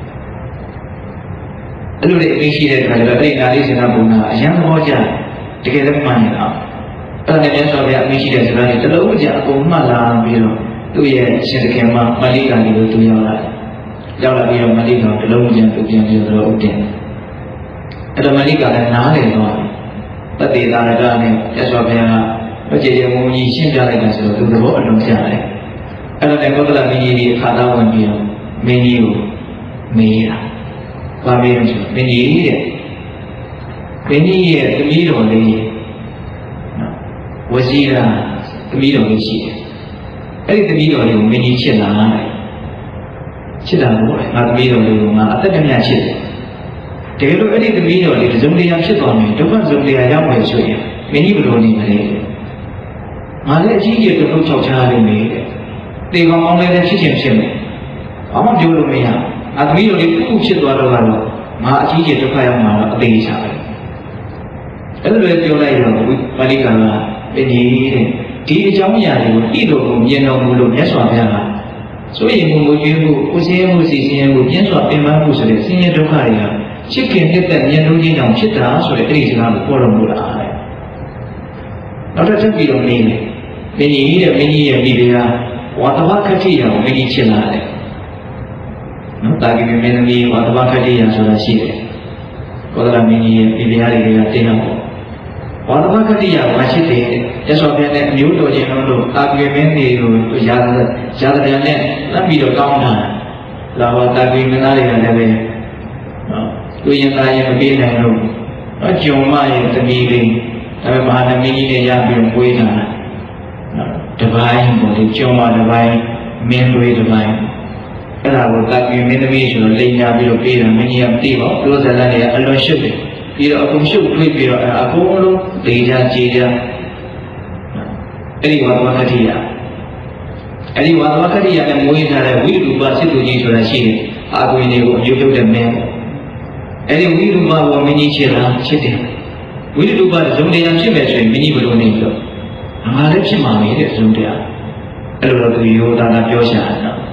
အဲ့လိုလေးအင်းရှိတဲ့အခါကျတော့အဲ့ဒီနာလေးစကားပုံကအရန်သဘောကျတကယ်လည်းမှန်နေတာအဲ့ဒါနဲ့မြတ်စွာဘုရားအင်းရှိတဲ့စကားတွေတလုံးကြအကုန်မှတ်လာပြီးတော့သူ့ရဲ့ရှင်သခင်မမလိကာကြီးကိုသူရောက်လာရောက်လာပြီးတော့မလိကာတလုံးကြသူပြန်ပြီးတော့ဥတည်အဲ့တော့မလိကာလည်းနားလည်သွားပတိသာရကနဲ့မြတ်စွာဘုရားကဘုကျေကျေဝုံကြီးရှင်းပြလိုက်တာဆိုတော့သူသဘောအလုံးကျတယ်အဲ့တော့လည်းကောသလမင်းကြီးဒီအခါသားဝင်ပြီးတော့မင်းကြီးကိုမေးတာဘာမေးလို့ဆိုမင်းကြီးတဲ့မင်းကြီးရဲ့သမီးတော်လေးဝဇီရာသမီးတော်လေးရှိတယ်အဲ့ဒီသမီးတော်လေးကိုမင်းကြီးချစ်လာတယ်ချစ်တာပေါ့လေငါသမီးတော်လေးကိုငါအသက်တည်းချစ်တယ်တကယ်လို့အဲ့ဒီသမီးတော်လေးဇုံတရားဖြစ်သွားမယ်ဒုက္ခဇုံတရားရောက်မယ်ဆိုရင်မင်းကြီးဘယ်လိုနေမလဲငါလည်းအကြီးကြီးတို့ချောက်ချားနေတယ်တေကောင်ကောင်းလေးလည်းဖြစ်ချင်းဖြစ်မယ်ဘာမှပြောလို့မရငါသမီးတော်လေးခုဖြစ်သွားတော့ကတော့ငါအကြီးကြီးဒုက္ခရောက်မှာတော့အသေးချာပဲအဲ့လိုလည်းပြောလိုက်တော့ပါဠိကကပင်ကြီးတဲ့ဒီအကြောင်းအရာတွေကိုဤလိုကိုမြင်တော်မူလို့မြတ်စွာဘုရားကဆိုရင်ဘုံကိုကျွေးဖို့ကိုယ်စင်းမှုစီစင်းမှုပြင်းစွာပင်ပန်းမှုဆိုတဲ့ဆင်းရဲဒုက္ခတွေကချစ်ခင်နှစ်သက်မြင်လို့ခြင်းကြောင့်ဖြစ်တာဆိုတဲ့အဲ့ဒီစကားကိုပေါ်တော်မူတာတဲ့နောက်တစ်ချက်ပြီးတော့နေတယ်မင်းကြီးတဲ့မင်းကြီးရဲ့မိဖုရားဝါသဝခတိယကိုမင်းကြီးချစ်လာတယ်နော်တာဂိမင်းသမီးဝါသဝခတိယဆိုတာရှိတယ်ကောသလမင်းကြီးရဲ့မိဖုရားတွေကတင်းတော့ဝါသဝခတိယကိုချစ်တယ်ရသော်ပြန်တဲ့အမျိုးတော်ချင်းတို့တာဂိမင်းတွေကိုရာဇရာဇပြန်နဲ့လက်ပြီးတော့ကောင်းတာလာဝတာဂိမင်းသားတွေကလည်းပဲနော်သူရင်သားရင်မပြေးနိုင်လို့နော်ဂျုံမရဲ့သမီးလေးဒါပေမဲ့မဟာသမီးကြီးနဲ့ရပြီးပွေးတာတပိုင်းပေါ့လေကျောင်းမတပိုင်းမင်းသွေးတပိုင်းအဲ့ဒါကိုတာကိမင်းသမီးဆိုတော့လိန်ညာပြီးတော့ပြေးတာမင်းကြီးကမသိပါဘူးပြောစကားတွေကအလွန်ရှုပ်တယ်ပြီးတော့အကုန်ရှုပ်ထွေးပြီးတော့အကုန်လုံးဒေကြကြေကြအဲ့ဒီဝါသဝခတိယအဲ့ဒီဝါသဝခတိယနဲ့မွေးထားတဲ့ဝိရူပစစ်သူကြီးဆိုတာရှိတယ်အာကွေတွေကိုအယုတ်ပြုတ်တဲ့မင်းအဲ့ဒီဝိရူပကိုမင်းကြီးချစ်လားချစ်တယ်ဝိရူပဇုံတရားဖြစ်မယ်ဆိုရင်မင်းကြီးဘယ်လိုနေလို့ငါလည်းဖြစ်မှာပဲတဲ့ဇုံတရားအဲ့လိုတော့သူယောသားကပြောရှာတယ်နော်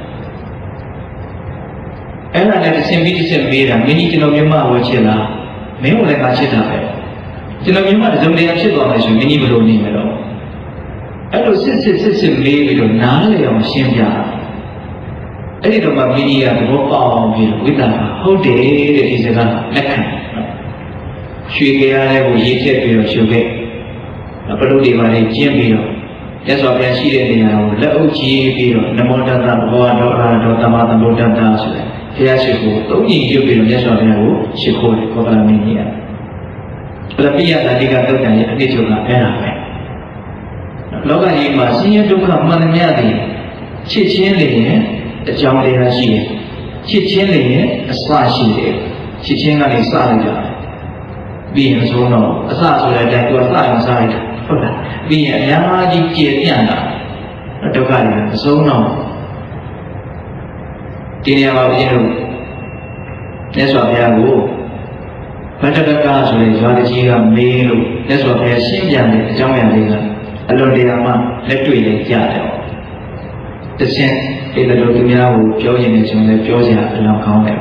အဲ့ဒါလည်းတစ်ဆင့်ပြီးတစ်ဆင့်မေးတာမင်းကြီးကျွန်တော်မြမဝချစ်လားမင်းကိုလည်းငါချစ်တာပဲကျွန်တော်မြမဇုံတရားဖြစ်သွားမယ်ဆိုရင်မင်းကြီးဘယ်လိုနေမလို့အဲ့လိုစစ်စစ်စစ်စစ်မေးပြီးတော့နားလည်အောင်ရှင်းပြအဲ့ဒီတော့မှမင်းကြီးကသဘောပေါက်ပြီးဝိသနာဟုတ်တယ်တဲ့ဒီစကားလက်ခံရွှေကြရတဲ့ကိုရေးချက်ပြီးတော့ရှုခဲ့ပလုတ်တွေပါလေကျင်းပြီးတော့ရသော်ပြန်ရှိတဲ့နေရာကိုလက်အုပ်ကြည့်ပြီးတော့နမောတတ္တဘဂဝါတော်အာတော်သမသမ္ဗုဒ္ဓတ္တဆိုတဲ့ဘုရားရှိခိုးသုံးညင်ပြုပြီးတော့ရသော်ပြန်ကိုရှိခိုးတယ်ကောသလမင်းကြီးကအဲ့ဒါပြရတာဒီကတုတ်တန်ရဲ့အတိတ်ချုပ်ကအဲ့ဒါပဲလောကကြီးမှာဆင်းရဲဒုက္ခမှန်သမျှတွေချစ်ချင်းလေရင်အကြောင်းတရားရှိတယ်ချစ်ချင်းလေရင်အစရှိတယ်ချစ်ချင်းကနေစလိုက်တာပြီးရင်ဆိုတော့အစဆိုတဲ့အတိုင်းသူကစရင်စလိုက်တာဟုတ်လားပြီးရင်အများကြီးကျေပြန့်တာဒုက္ခတွေအဆုံးတော့ဒီနေရာမှာပြင်းလို့မြတ်စွာဘုရားကိုဗတ္တကကဆိုတဲ့ဇာတိကြီးကမေးလို့မြတ်စွာဘုရားရှင်းပြတဲ့အကြောင်းအရာတွေကအလွန်တရာမှလက်တွေ့လေးကြားတယ်တခြင်းဒီလိုသူများကိုပြောရင်လည်းကျွန်တော်လည်းပြောစရာအလောက်ကောင်းတယ်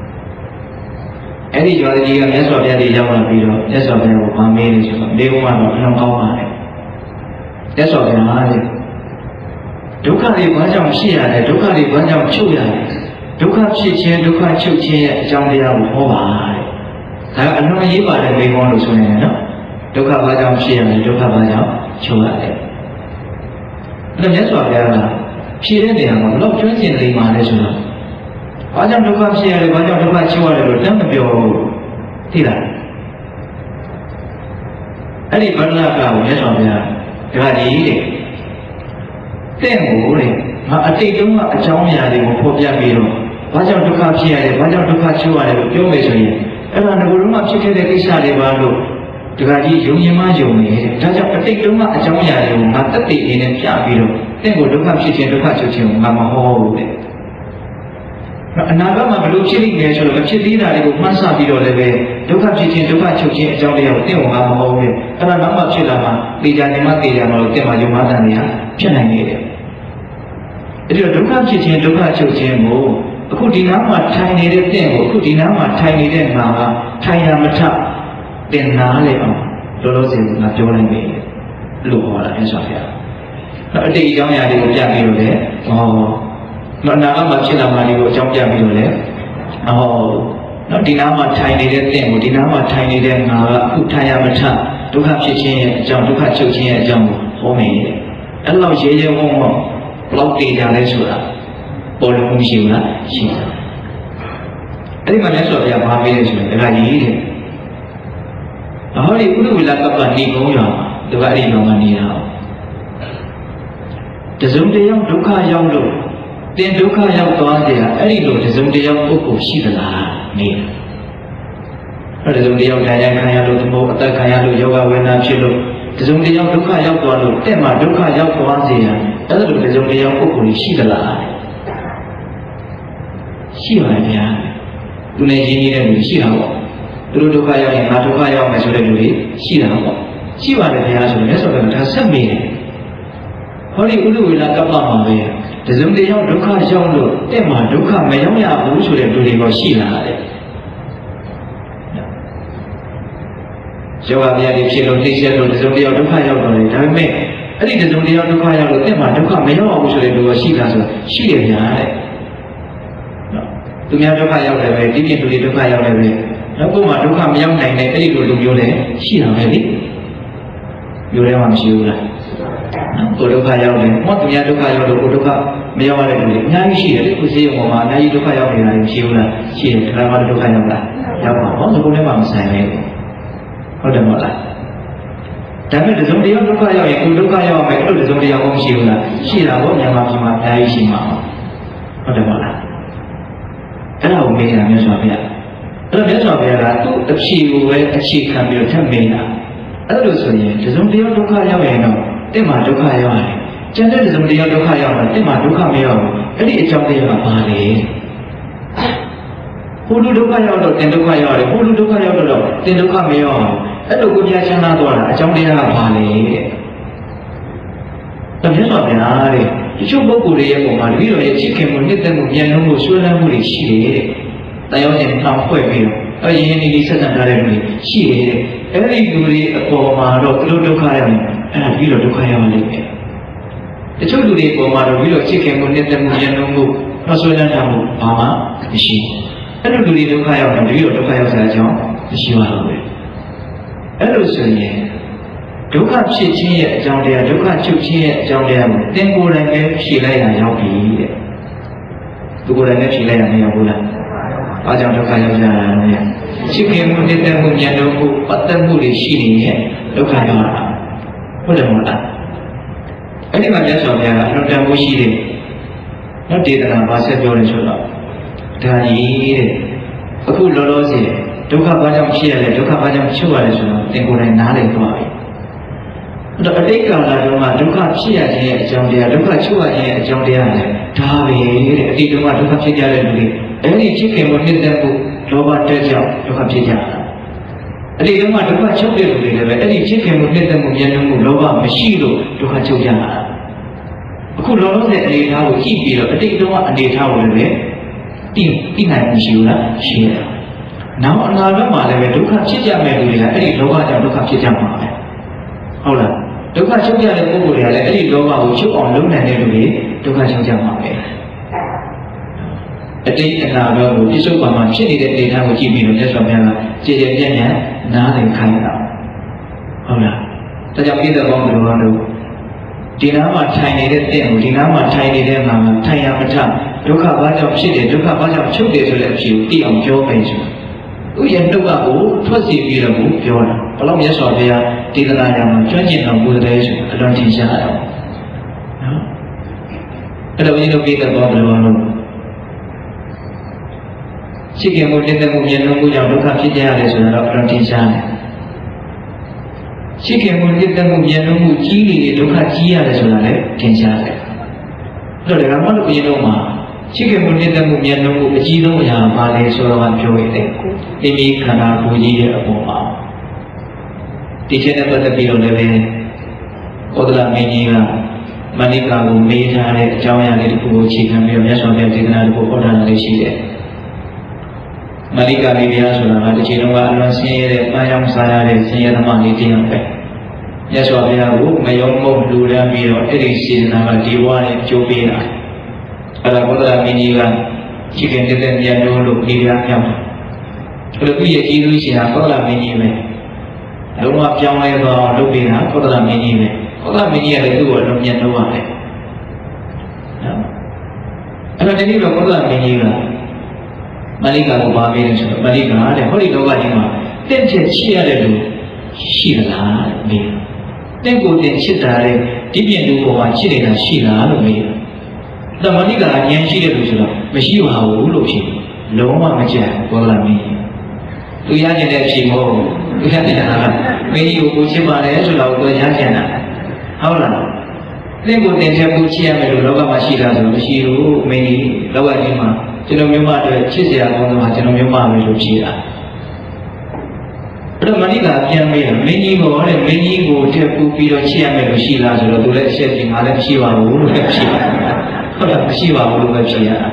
အဲ့ဒီဇာတိကြီးကမြတ်စွာဘုရားကြီးရောက်လာပြီးတော့မြတ်စွာဘုရားကိုဗာမေးလို့ဆိုတော့မေးဖို့ကတော့အလောက်ကောင်းပါတယ်မြတ်စွာဘုရားကဒုက္ခတွေဘာကြောင့်ရှိရလဲဒုက္ခတွေဘာကြောင့်ချုပ်ရလဲဒုက္ခဖြစ်ခြင်းဒုက္ခချုပ်ခြင်းရဲ့အကြောင်းတရားကိုဟောပါတဲ့ဒါကအလွန်အရေးပါတဲ့မိဂုံးလို့ဆိုနေတယ်နော်ဒုက္ခဘာကြောင့်ဖြစ်ရလဲဒုက္ခဘာကြောင့်ချုပ်ရလဲအဲ့တော့မြတ်စွာဘုရားကဖြေတဲ့နေရာမှာဘလို့ကျွမ်းကျင်နေမှာလဲဆိုတော့ဘာကြောင့်ဒုက္ခဖြစ်ရလဲဘာကြောင့်ဒုက္ခချုပ်ရလဲလို့တမ်းမပြောဘူးသိလားအဲ့ဒီဗန္ဒနာကကိုမြတ်စွာဘုရားဒါကြီးတဲ့တင့်ကိုတဲ့ငါအတိတ်တုန်းကအကြောင်းအရာတွေကိုဖော်ပြပြီးတော့ဘာကြောင့်ဒုက္ခဖြစ်ရတယ်ဘာကြောင့်ဒုက္ခချုပ်ရတယ်လို့ပြောမယ်ဆိုရင်အဲ့ဒါငကိုယ်လုံးကဖြစ်ခဲ့တဲ့ကိစ္စတွေပါလို့ဒါကြီးယုံရင်မယုံနေတယ်ဒါကြောင့်အတိတ်တုန်းကအကြောင်းအရာတွေကိုငါတက်တည်နေနဲ့ပြပြီးတော့တင့်ကိုဒုက္ခဖြစ်ခြင်းဒုက္ခချုပ်ခြင်းကိုငါမဟောဘူးတဲ့အနာဂတ်မှာဘယ်လိုဖြစ်လိမ့်မယ်ဆိုတော့မဖြစ်သေးတာတွေကိုမှန်းဆပြီးတော့လည်းပဲဒုက္ခဖြစ်ခြင်းဒုက္ခချုပ်ခြင်းအကြောင်းတရားကိုတင့်ကိုငါမဟောဘူးအဲ့ဒါနောက်မှဖြစ်လာမှတေချာနေမှတေချာတော့တင့်မှာယုံမှန်းတယ်များဖြစ်နိုင်နေတယ်အဲ့ဒီတော့ဒုက္ခဖြစ်ခြင်းဒုက္ခချုပ်ခြင်းကိုအခုဒီနားမှာထိုင်နေတဲ့တင့်ကိုအခုဒီနားမှာထိုင်နေတဲ့ငါကထိုင်ရမထတင်နာလေအောင်လောလောဆယ်ငါပြောလိုက်ပြီလို့ဟောတာအဲ့ဆိုဖျားနောက်အတိတ်အကြောင်းအရာတွေကိုပြပြီးတော့လေဟောနောက်နာမှာဖြစ်လာမှလေးကိုအကြောင်းပြပြီးတော့လေဟောနောက်ဒီနားမှာထိုင်နေတဲ့တင့်ကိုဒီနားမှာထိုင်နေတဲ့ငါကအခုထိုင်ရမထဒုက္ခဖြစ်ခြင်းရဲ့အကြောင်းဒုက္ခချုပ်ခြင်းရဲ့အကြောင်းကိုဟောမယ်အဲ့လောက်ရဲရဲဝံ့ဝံ့ဘလောက်တည်ကြလဲဆိုတာပေါ်လို့မရှိဘူးလားရှိတယ်အဲ့ဒီမှာလည်းဆိုပြဘာပေးလဲဆိုရင်ဒါကကြီးတဲ့ဟောဒီဥဒ္ဒဝေလကပ္ပနေကုန်းရောသူကအဲ့ဒီလောကနေတာတစုံတယောက်ဒုက္ခရောက်လို့တင်ဒုက္ခရောက်သွားကြအဲ့ဒီလိုတစုံတယောက်ပုဂ္ဂိုလ်ရှိသလားနေတာအဲ့တစုံတယောက်တရားခံရလို့သမုတ်အသက်ခံရလို့ယောဂဝေဒနာဖြစ်လို့တစုံတယောက်ဒုက္ခရောက်သွားလို့တဲ့မှာဒုက္ခရောက်သွားစေရအဲ့လိုတစုံတယောက်ပုဂ္ဂိုလ်ရှိသလားရှိပါရဲ့ဗျာသူနဲ့ရင်းနေတဲ့လူရှိတာပေါ့သူတို့ဒုက္ခရောက်ရင်ငါဒုက္ခရောက်မယ်ဆိုတဲ့လူတွေရှိတာပေါ့ရှိပါတယ်ဗျာဆိုတော့မြတ်စွာဘုရားဒါဆက်မေးတယ်ဟောဒီဥဒ္ဒဝေလကပ္ပမှာပဲတစုံတယောက်ဒုက္ခရောက်လို့တဲ့မှာဒုက္ခမရောက်ရဘူးဆိုတဲ့လူတွေတော့ရှိလာတယ်ယောဂဗျာတွေဖြစ်လို့သိချက်လို့တစုံတယောက်ဒုက္ခရောက်တော့တယ်ဒါပေမဲ့အဲ့ဒီတစုံတယောက်ဒုက္ခရောက်လို့တဲ့မှာဒုက္ခမရောက်အောင်ဆိုတဲ့လူတော့ရှိလားဆိုရှိတယ်ဗျာတဲ့သူများဒုက္ခရောက်တယ်ပဲဒီပြည့်သူတွေဒုက္ခရောက်တယ်ပဲနောက်ကိုမှဒုက္ခမရောက်နိုင်တဲ့အဲ့ဒီလိုလူမျိုးလည်းရှိတာပဲလေမျိုးထဲမှာမရှိဘူးလားကိုဒုက္ခရောက်တယ်ဟောသူများဒုက္ခရောက်လို့ကိုဒုက္ခမရောက်ရတဲ့လူတွေအများကြီးရှိတယ်လေကိုစေရုံပေါ်မှာအများကြီးဒုက္ခရောက်နေတာရှိဘူးလားရှိတယ်ဒါမှမဟုတ်ဒုက္ခရောက်လားရောက်ပါဘောဒီကုန်းထဲမှာမဆိုင်ပဲဟုတ်တယ်မဟုတ်လားဒါပေမဲ့တစုံတယောက်ဒုက္ခရောက်ရင်ကိုဒုက္ခရောက်မယ်အဲ့လိုတစုံတယောက်ကိုမရှိဘူးလားရှိတာပေါ့မြန်မာပြည်မှာအများကြီးရှိမှာဟုတ်တယ်မဟုတ်လားအဲ့ဒါကိုမေးတာမြတ်စွာဘုရားအဲ့တော့မြတ်စွာဘုရားကသူ့အဖြေကိုပဲအခြေခံပြီးတော့ထပ်မေးတာအဲ့လိုဆိုရင်တစုံတယောက်ဒုက္ခရောက်ရင်တော့တင့်မှာဒုက္ခရောက်ရတယ်ကျန်တဲ့တစုံတယောက်ဒုက္ခရောက်ရင်တင့်မှာဒုက္ခမရောက်ဘူးအဲ့ဒီအကြောင်းတရားကဘာလဲဟိုလူဒုက္ခရောက်တော့တင်ဒုက္ခရောက်ရတယ်ဟိုလူဒုက္ခရောက်တော့တင်ဒုက္ခမရောက်ဘူးအဲ့လိုကိုပြချမ်းသာသွားတာအကြောင်းတရားကဘာလဲတဲ့တမြတ်စွာဘုရားတဲ့ဒီချို့ပုဂ္ဂိုလ်တွေရဲ့ပုံမှာတပည့်တော်ရဲ့ချစ်ခင်မှုနှစ်သက်မှုဉာဏ်လုံးမှုဆွေးနွေးမှုတွေရှိတယ်တဲ့။တရားရှင်တောင်းဖွဲ့ပြီးတော့အရင်ဒီဒီဆက်ဆံထားတဲ့လူတွေရှိတယ်တဲ့။အဲ့ဒီလူတွေအပေါ်မှာတော့သူတို့ဒုက္ခရောက်ရင်အဲ့ဒါပြီးတော့ဒုက္ခရောက်လိမ့်မယ်။တချို့လူတွေအပေါ်မှာတော့ပြီးတော့ချစ်ခင်မှုနှစ်သက်မှုဉာဏ်လုံးမှုဆွေးနွေးထားမှုဘာမှမရှိဘူး။အဲ့လိုလူတွေဒုက္ခရောက်ရင်ပြီးတော့ဒုက္ခရောက်တဲ့အကြောင်းမရှိပါဘူးပဲ။အဲ့လိုဆိုရင်ဒုက္ခဖြစ်ခြင်းရဲ့အကြောင်းတရားဒုက္ခချုပ်ခြင်းရဲ့အကြောင်းတရားကိုသင်ကိုယ်တိုင်ပဲဖြေလိုက်ရရောက်ပြီတဲ့သူကိုယ်တိုင်ပဲဖြေလိုက်ရမရောက်ဘူးလားဘာကြောင့်ဒုက္ခရောက်ကြတာလဲချစ်ခင်မှုတည်တဲ့မှုဉာဏ်တော်ကိုပတ်သက်မှုတွေရှိနေတဲ့ဒုက္ခရောက်တာဟုတ်တယ်မဟုတ်လားအဲ့ဒီမှာမြတ်စွာဘုရားကအလွန်တန်ဖိုးရှိတဲ့နောက်ဒေသနာဘာဆက်ပြောလဲဆိုတော့ဒါကြီးတဲ့အခုလောလောဆယ်ဒုက္ခဘာကြောင့်ဖြစ်ရလဲဒုက္ခဘာကြောင့်ချုပ်ရလဲဆိုတော့သင်ကိုယ်တိုင်နားလည်သွားပြီအတိတ်ကာလတုန်းကဒုက္ခဖြစ်ရခြင်းရဲ့အကြောင်းတရားဒုက္ခချုပ်ရခြင်းရဲ့အကြောင်းတရားလည်းဒါပဲတဲ့အတိတ်တုန်းကဒုက္ခဖြစ်ကြတဲ့လူတွေအဲ့ဒီဖြစ်ခင်ကိုနှစ်သက်ဖို့လောဘတက်ကြောင့်ဒုက္ခဖြစ်ကြတာအတိတ်တုန်းကဒုက္ခချုပ်တဲ့လူတွေလည်းပဲအဲ့ဒီဖြစ်ခင်ကိုနှစ်သက်မှုဉာဏ်မှုလောဘမရှိလို့ဒုက္ခချုပ်ကြတာအခုလောလောဆယ်အနေထားကိုကြည့်ပြီးတော့အတိတ်တုန်းကအနေထားကိုလည်းပဲသိသိနိုင်မှုရှိဘူးလားရှိတယ်နောက်အနာဂတ်မှာလည်းပဲဒုက္ခဖြစ်ကြမဲ့လူတွေကအဲ့ဒီလောဘကြောင့်ဒုက္ခဖြစ်ကြမှာပဲဟုတ်လားဒုက္ခချုပ်ကြတဲ့ပုဂ္ဂိုလ်တွေကလည်းအဲ့ဒီလောဘကိုချုပ်အောင်လုပ်နိုင်တဲ့လူတွေဒုက္ခချုပ်ကြမှာပဲအတိတ်အနာဂတ်ကိုပြစ္ဆုတ်ပါမှာဖြစ်နေတဲ့အနေအထားကိုကြည့်ပြီးတော့မြတ်စွာဘုရားကကြည်ကြည်ပြည့်ပြည့်နားလည်ခိုင်းတာဟုတ်လားဒါကြောင့်ပြည်တော်ကောင်းဘုရားတို့ဒီနားမှာထိုင်နေတဲ့တင့်ကိုဒီနားမှာထိုင်နေတဲ့မှာထိုင်ရမထဒုက္ခဘာကြောင့်ဖြစ်တယ်ဒုက္ခဘာကြောင့်ချုပ်တယ်ဆိုတဲ့အဖြစ်ကိုသိအောင်ပြောမယ်ဆိုသူရဲ့နှုတ်ကကိုထွက်စီပြီးတော့ကိုပြောတာဘလို့မြတ်စွာဘုရားဒေသနာရမှာကျွမ်းကျင်တော်မူတဲ့ဆိုအလွန်ထင်ရှားတယ်နော်အဲ့တော့ဘုရားတို့ပြတဲ့တော်ဘယ်လိုလုပ်ရှိခင်မှုတင်တဲ့မှုမြင်လို့မှုကြောင့်ဒုက္ခဖြစ်ကြရတယ်ဆိုတော့အလွန်ထင်ရှားတယ်ရှိခင်မှုတင်တဲ့မှုမြင်လို့မှုကြီးနေဒုက္ခကြီးရတယ်ဆိုတာလည်းထင်ရှားတယ်အဲ့တော့ဒါမှမဟုတ်ဘုရားတို့မှာရှိခင်မှုတင်တဲ့မှုမြင်လို့မှုအကြီးဆုံးအရာပါလေဆိုတော့ပြောရတယ်မိမိခန္ဓာကိုယ်ကြီးရဲ့အပေါ်မှာဒီချက်နဲ့ပတ်သက်ပြီးတော့လည်းဩဒလမင်းကြီးကမဏိကာကိုမေးထားတဲ့အကြောင်းအရာလေးတစ်ခုကိုအခြေခံပြီးတော့မြတ်စွာဘုရားဒေသနာတစ်ခုဟောထားတာလေးရှိတယ်မဏိကာလေးတရားဆိုတာကတစ်ချိန်လုံးကအလွန်ဆင်းရဲတဲ့ပန်းရောင်စားရတဲ့ဆင်းရဲသမားလေးတရားပဲမြတ်စွာဘုရားကိုမယုံမုံလူရမ်းပြီးတော့အဲ့ဒီစေတနာကဒီဘဝနဲ့ကြိုးပေးတာအဲ့ဒါဩဒလမင်းကြီးကရှိခင်တဲ့တဲ့မြတ်တို့လို့ဒီတရားပြောင်းတယ်အဲ့လိုပြည့်ရည်ကြီးလို့ရှိရင်ဩဒလမင်းကြီးပဲလုံးဝပြောင်းလဲသွားအောင်လုပ်ပေးတာဩဒလမင်းကြီးပဲဩဒလမင်းကြီးကလည်းသူ့ကိုလုံးညံ့တော့ပါတယ်နော်အဲ့တော့ဒီနေ့တော့ဩဒလမင်းကြီးကမဏိကာကိုပါပေးတယ်ဆိုတော့မဏိကာတဲ့ဟောဒီလောကကြီးမှာတင့်ချက်ရှိရတဲ့လူရှိသလားမေးတင့်ကိုတင်ချစ်တာတဲ့ဒီပြင်လူပေါ်မှာချစ်နေတာရှိလားလို့မေးတယ်မဏိကာကဉာဏ်ရှိတဲ့လူဆိုတော့မရှိပါဘူးလို့ဖြေလုံးဝမကြံဩဒလမင်းကြီးသူရကျင်တဲ့ဖြေမဟုတ်သူရကျင်တာကမင်းကြီးကိုကိုချစ်ပါတယ်ဆိုတော့သူရကျင်တာဟုတ်လားတင့်ကိုတင်ချက်ကိုချစ်ရမယ်လို့လောကမှာရှိတာဆိုမရှိဘူးမင်းကြီးလောကကြီးမှာကျွန်တော်မျိုးမအတွက်ချစ်စရာကောင်းတာကျွန်တော်မျိုးမပဲလို့ဖြေတာအဲ့တော့မဏိကာပြန်မေးတယ်မင်းကြီးကိုတဲ့မင်းကြီးကိုတက်ပူပြီးတော့ချစ်ရမယ်လို့ရှိလားဆိုတော့သူလည်းအချက်ပြင်ငါလည်းမရှိပါဘူးလို့ဖြေတာဟုတ်လားမရှိပါဘူးလို့ပဲဖြေရတာ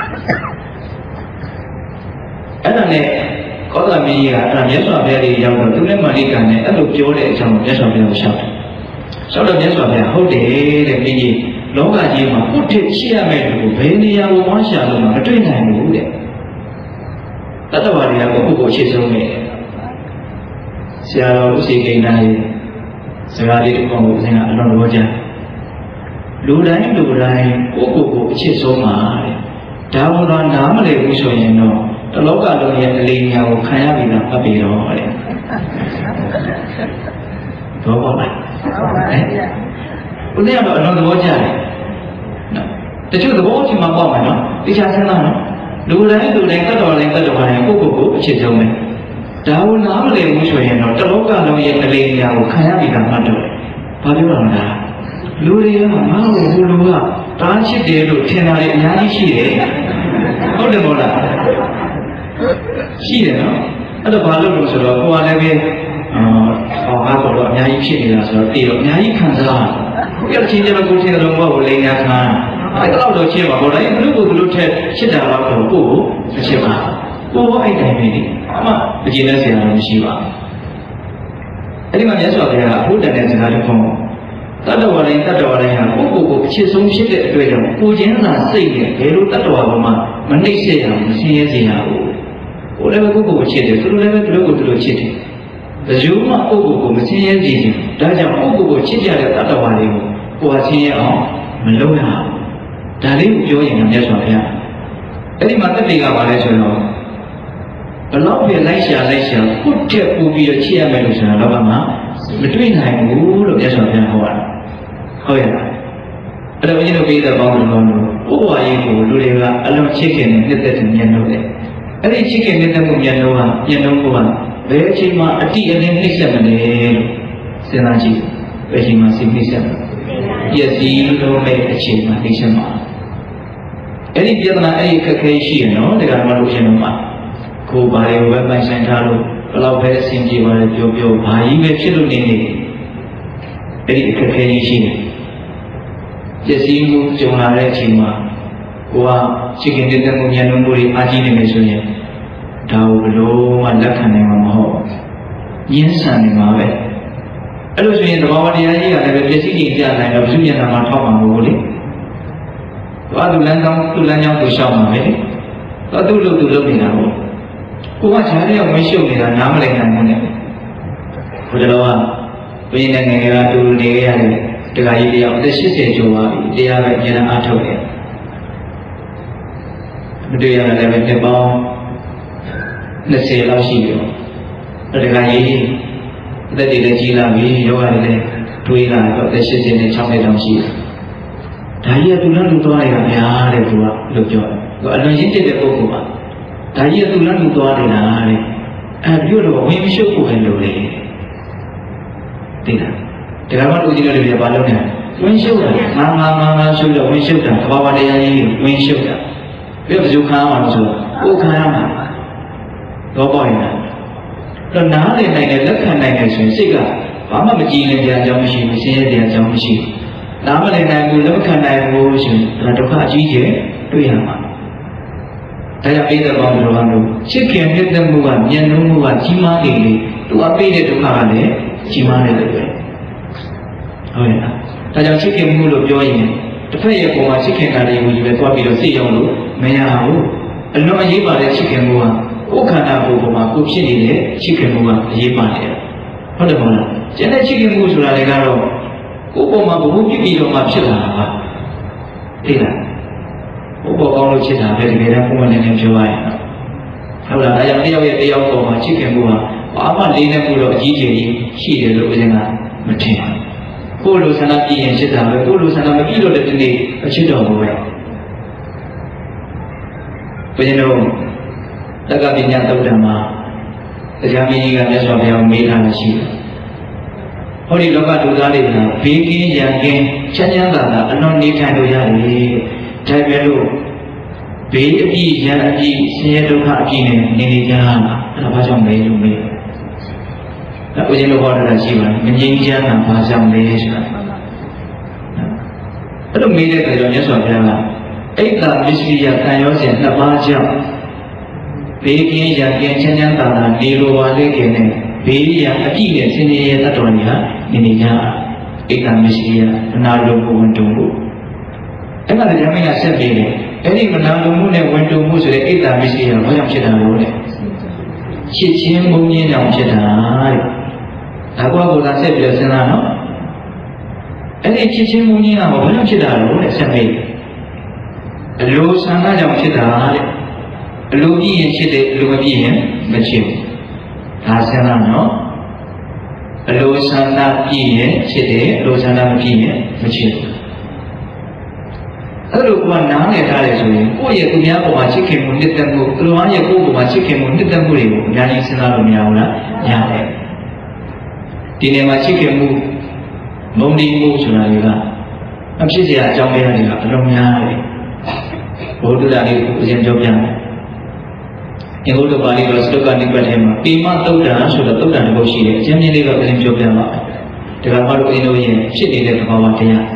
အဲ့ဒါနဲ့ကောသမင်းကြီးကအဲ့ဒါမြတ်စွာဘုရားကြီးရောက်တော့သူနဲ့မဏိကာနဲ့အဲ့လိုပြောတဲ့အကြောင်းမြတ်စွာဘုရားကိုရှောက်တယ်ရှောက်တော့မြတ်စွာဘုရားဟုတ်တယ်တဲ့မင်းကြီးလောကကြီးမှာပုတ်တစ်ရှိရမယ်လို့ဘယ်နေရာကိုမှရှာလို့မတွေ့နိုင်ဘူးတဲ့တတ္တဝါတွေကကိုယ့်ကိုယ်ကိုရှေ့ဆုံးနေတယ်ဆရာတော်ဦးစီကိန်းသားရဲ့စကားလေးတစ်ခုကိုသင်ကအလွန်တော်ကြလူတိုင်းလူတိုင်းကိုယ့်ကိုယ်ကိုအချစ်ဆုံးပါတဲ့ဒါမှတော့နားမလည်ဘူးဆိုရင်တော့တလောကလုံးရဲ့အလေးညာကိုခံရပြီလားမှတ်ပြီးတော့တဲ့တော့ပါလားဟုတ်ပါရဲ့ဦးလေးကတော့အလုံးသဘောကျတယ်နော်တချို့သဘောချင်းမှပေါ့မယ်နော်တခြားစဉ်းစားနော်လူတိုင်းလူတိုင်းတတ်တော်တိုင်းတတ်တော်တိုင်းကိုယ့်ကိုယ်ကိုအချစ်ဆုံးပဲဒါကိုနားမလည်ဘူးဆိုရင်တော့တလောကလုံးရဲ့အလေးညာကိုခံရပြီလားမှတ်တော့တယ်ဘာပြောတာလဲလူတွေကငါ့ကိုဘုလူကတားချစ်တယ်လို့ထင်တာတွေအများကြီးရှိတယ်ဟုတ်တယ်မို့လားရှိတယ်နော်အဲ့တော့ဘာလို့လို့ဆိုတော့ကိုယ်ကလည်းပဲအော်ငါကတော့အများကြီးဖြစ်နေတာဆိုတော့တည်တော့အများကြီးခံစားရတယ်ကိုယ်ကချင်းချင်းကိုချင်းလုံးဘောကိုလိန်ညာခံအဲ့တော့တော့ချင်းပါဘောတိုင်းဘလို့ကိုသူတို့ထက်ချစ်တာတော့ကိုယ့်ကိုမချစ်ပါကိုယ်အဲ့တိုင်းပဲလေအမှအကျဉ်းနဲ့ဆရာတော်မရှိပါဘူးအဲ့ဒီမှာမြတ်စွာဘုရားကဘုဒ္ဓနဲ့စကားတစ်ခုတတ္တဝါတိုင်းတတ္တဝါတိုင်းဟာကိုယ့်ကိုယ်ကိုအချစ်ဆုံးဖြစ်တဲ့အတွက်ကြောင့်ကိုယ်ချင်းစာစိတ်နဲ့ဘယ်လိုတတ္တဝါဘုံမှာမနှိမ့်ဆက်ရအောင်မဆင်းရဲစေရဘူးကိုယ်လည်းပဲကိုယ့်ကိုယ်ကိုချစ်တယ်သူတို့လည်းပဲသူတို့ကိုသူတို့ချစ်တယ်ဘယ်သူမှကိုယ့်ကိုယ်ကိုမဆင်းရဲစေချင်ဒါကြောင့်ကိုယ့်ကိုယ်ကိုချစ်ကြတဲ့တတ္တဝါတွေကိုကိုယ်ဟာဆင်းရဲအောင်မလုပ်ရဘူးဒါလေးကိုပြောရင်မြတ်စွာဘုရားအဲ့ဒီမှာတက်တေကပါလဲဆိုတော့ဘလောက်ပဲလိုက်ရှာလိုက်ရှာခုတ်တက်ပူပြီးတော့ချစ်ရမယ်လို့ဆိုတာတော့မှမတွေ့နိုင်ဘူးလို့မြတ်စွာဘုရားဟောတာဟုတ်ရဲ့လားအဲ့တော့ဘုရားတို့ပြေးတဲ့ပေါင်းတော်တို့ဥပဝါရေးကိုလူတွေကအလွန်ချစ်ခင်နဲ့နှစ်သက်တဲ့ဉာဏ်လို့လေအဲ့ဒီချစ်ခင်နှစ်သက်မှုဉာဏ်လို့ကဉာဏ်လို့ကဘယ်အချိန်မှအတိအလင်းနှိမ့်ဆက်မလဲလို့စဉ်းစားကြည့်ဘယ်အချိန်မှစိတ်နှိမ့်ဆက်မလဲပျက်စီးလို့မဲ့အချိန်မှနှိမ့်ဆက်မှာအဲ့ဒီပြဿနာအဲ့ဒီခက်ခဲရှိရနော်ဒီကမှလို့ရှင်တော့မှာကိုယ်ဘာတွေကိုပဲပိုင်ဆိုင်ထားလို့ဘယ်လောက်ပဲအဆင်ပြေပါလေပြောပြောဘာကြီးပဲဖြစ်လို့နေနေအဲ့ဒီအခက်ခဲကြီးရှိတယ်ပျက်စီးမှုကြုံလာတဲ့အချိန်မှာကိုကချစ်ခင်တဲ့မှုဉာဏ်လုံးမှုတွေအားကြီးနေမယ်ဆိုရင်ဒါကိုဘလို့မှလက်ခံနိုင်မှာမဟုတ်ညှင်းဆန်နေမှာပဲအဲ့လိုဆိုရင်သဘာဝတရားကြီးကလည်းပဲပျက်စီးခြင်းကြနိုင်တော့ဘုရားဉာဏ်မှာထောက်မှာမဟုတ်ဘူးလေသွားသူလမ်းကြောင်းသူလမ်းကြောင်းသူရှောက်မှာပဲသွားသူ့လို့သူလုပ်နေတာပေါ့ကိုကဈာတဲ့မရှုပ်နေတာနားမလည်နိုင်ဘူးနဲ့ဘုရားတော်ကဘုရင်နဲ့ငယ်ငယ်ကတူနေခဲ့ရတယ်တရားကြီးတရားအသက်၈၀ကျော်ပါပြီတရားပဲအများအားထုတ်တယ်မတွေ့ရတယ်လည်းပဲနှစ်ပေါင်းနှစ်ဆယ်လောက်ရှိရောတခါကြီးအသက်တွေလည်းကြီးလာပြီယောဂတွေလည်းတွေးလာတော့အသက်ရှစ်ဆယ်နဲ့ခြောက်နှစ်တောင်ရှိတယ်ဒါကြီးကသူလည်းလူသွားနေတာများတဲ့သူကလို့ပြောတယ်သူအလွန်ရင်းကျက်တဲ့ပုဂ္ဂိုလ်ပါဒါကြီးကသူလည်းလူသွားနေတာတဲ့အဲပြောတော့ဝင်မရှုပ်ဖို့ပဲလို့လေသိလားဒီကမှလူကြီးတွေလည်းဘာလုပ်နေလဲဝင်ရှုပ်တာငါငါငါငါရှုပ်တော့ဝင်ရှုပ်တာသဘာဝတရားကြီးဝင်ရှုပ်တာပြီးတော့ဘယ်သူခံရမှာလဲဆိုတော့ကိုယ်ခံရမှာတော့ပေါ့ရင်တော့နားလည်နိုင်တယ်လက်ခံနိုင်တယ်ဆိုရင်စိတ်ကဘာမှမကြည်လင်ကြအကြောင်းမရှိဘူးဆင်းရဲတဲ့အကြောင်းမရှိဘူးနားမလည်နိုင်ဘူးလက်ခံနိုင်ဘူးဆိုရင်ဒါဒုက္ခအကြီးကျယ်တွေ့ရမှာဒါကြောင့်အိဒါပေါင်းတော်ကလို့ချစ်ခင်မြတ်တဲ့မှုကဉာဏ်လုံးမှုကကြီးမားနေလေသူအပိတဲ့ဒုက္ခကလည်းကြီးမားနေတယ်ပဲဟုတ်ရဲ့ဒါကြောင့်ချစ်ခင်မှုလို့ပြောရင်တစ်ဖက်ရဲ့ပုံမှာချစ်ခင်တာတွေကိုယူပဲသွားပြီးတော့စိတ်ရောက်လို့မရဘူးအလွန်အရေးပါတဲ့ချစ်ခင်မှုကကိုယ်ခန္ဓာကိုယ်ပေါ်မှာကိုယ်ဖြစ်နေတဲ့ချစ်ခင်မှုကအရေးပါတယ်ဟုတ်တယ်မဟုတ်လားကျန်တဲ့ချစ်ခင်မှုဆိုတာလည်းကတော့ကိုယ်ပေါ်မှာဘုံပြပြီးတော့မှဖြစ်လာတာပါသိလားဘုံပေါ်ကောင်းလို့ချစ်တာပဲတကယ်တော့ပုံမှန်နေနေပြောရရင်ဟုတ်လားဒါကြောင့်တယောက်ရဲ့တယောက်ပေါ်မှာချစ်ခင်မှုကဘာမှလေးနဲ့မှုတော့အကြီးကျယ်ကြီးရှိတယ်လို့ဦးဇင်းကမထင်ဘူးကိုယ်လိုဆန္ဒပြည့်ရင်ချစ်တာပဲကိုယ်လိုဆန္ဒမပြည့်လို့လည်းဒီနေ့အချစ်တော်ဘူးပဲဘုရားတို့တက္ကပညာသုတ်တံမှာတရားမင်းကြီးကမြတ်စွာဘုရားမေးထားတာရှိတယ်ဟောဒီလောကဒုသားတွေကဘေးကင်းရန်ကင်းချမ်းချမ်းသာသာအလွန်နေထိုင်လို့ရတယ်ဒါပဲလို့ဘေးအပြည့်ရန်အပြည့်ဆင်းရဲဒုက္ခအပြည့်နဲ့နေနေကြတာအဲ့ဒါဘာကြောင့်လဲလို့မေးတယ်။ဦးဇင်းတို့ဟောတာရှိပါတယ်မငြိမ်းချမ်းတာဘာကြောင့်လဲဆိုတာအဲ့လိုမေးတဲ့အခါကျတော့မြတ်စွာဘုရားကအိတ်တာမစ္စရိယတန်ရောစဉ်နှစ်ပါးကြောင့်ဘေးကင်းရန်ကင်းချမ်းချမ်းသာသာနေလိုပါလေခင်နဲ့ဘေးရန်အပြည့်နဲ့ဆင်းရဲတတ်တော်ညာနေနေကြအိတ်တာမစ္စရိယမနာလိုမှုဝန်တုံမှုအဲ့ဒါလည်းဓမ္မရဆက်ပြီးတယ်အဲ့ဒီမနာလိုမှုနဲ့ဝန်တုံမှုဆိုတဲ့အိတ်တာမစ္စရိယဘာကြောင့်ဖြစ်တာလို့လဲချစ်ချင်းမုန်းခြင်းကြောင့်ဖြစ်တာတဲ့ဒါကွာကိုသာဆက်ပြီးစဉ်းစားနော်အဲ့ဒီချစ်ချင်းမုန်းခြင်းကဘာကြောင့်ဖြစ်တာလို့လဲဆက်ပြီးအလိုဆန္ဒကြောင့်ဖြစ်တာတဲ့အလိုပြည့်ရင်ဖြစ်တယ်အလိုမပြည့်ရင်မဖြစ်ဘူးဒါစဉ်းစားနော်အလိုဆန္ဒပြည့်ရင်ဖြစ်တယ်အလိုဆန္ဒမပြည့်ရင်မဖြစ်ဘူးအဲ့လိုကနားလည်ထားတယ်ဆိုရင်ကိုယ့်ရဲ့သူများပေါ်မှာချစ်ခင်မှုနှစ်သက်မှုသူတို့ရဲ့ကိုယ့်ပေါ်မှာချစ်ခင်မှုနှစ်သက်မှုတွေကိုအများကြီးစဉ်းစားလို့မရဘူးလားရတယ်ဒီနေရာမှာချစ်ခင်မှုမုန်းတီးမှုဆိုတာတွေကအဖြစ်เสียအကြောင်းတရားတွေကအလုံးများတယ်ဘုဒ္ဓတာလေးကိုအရင်ပြောပြမယ်ဒီဘုဒ္ဓပါဠိတော်စတုကနိပတ်ထဲမှာပိမသုတ်တံဆိုတဲ့သုတ်တံတစ်ပုဒ်ရှိတယ်အကျဉ်းချင်းလေးတော့အရင်ပြောပြပါမယ်ဒီကမှတို့အင်းတို့ရဲ့ဖြစ်နေတဲ့သဘောဝတရား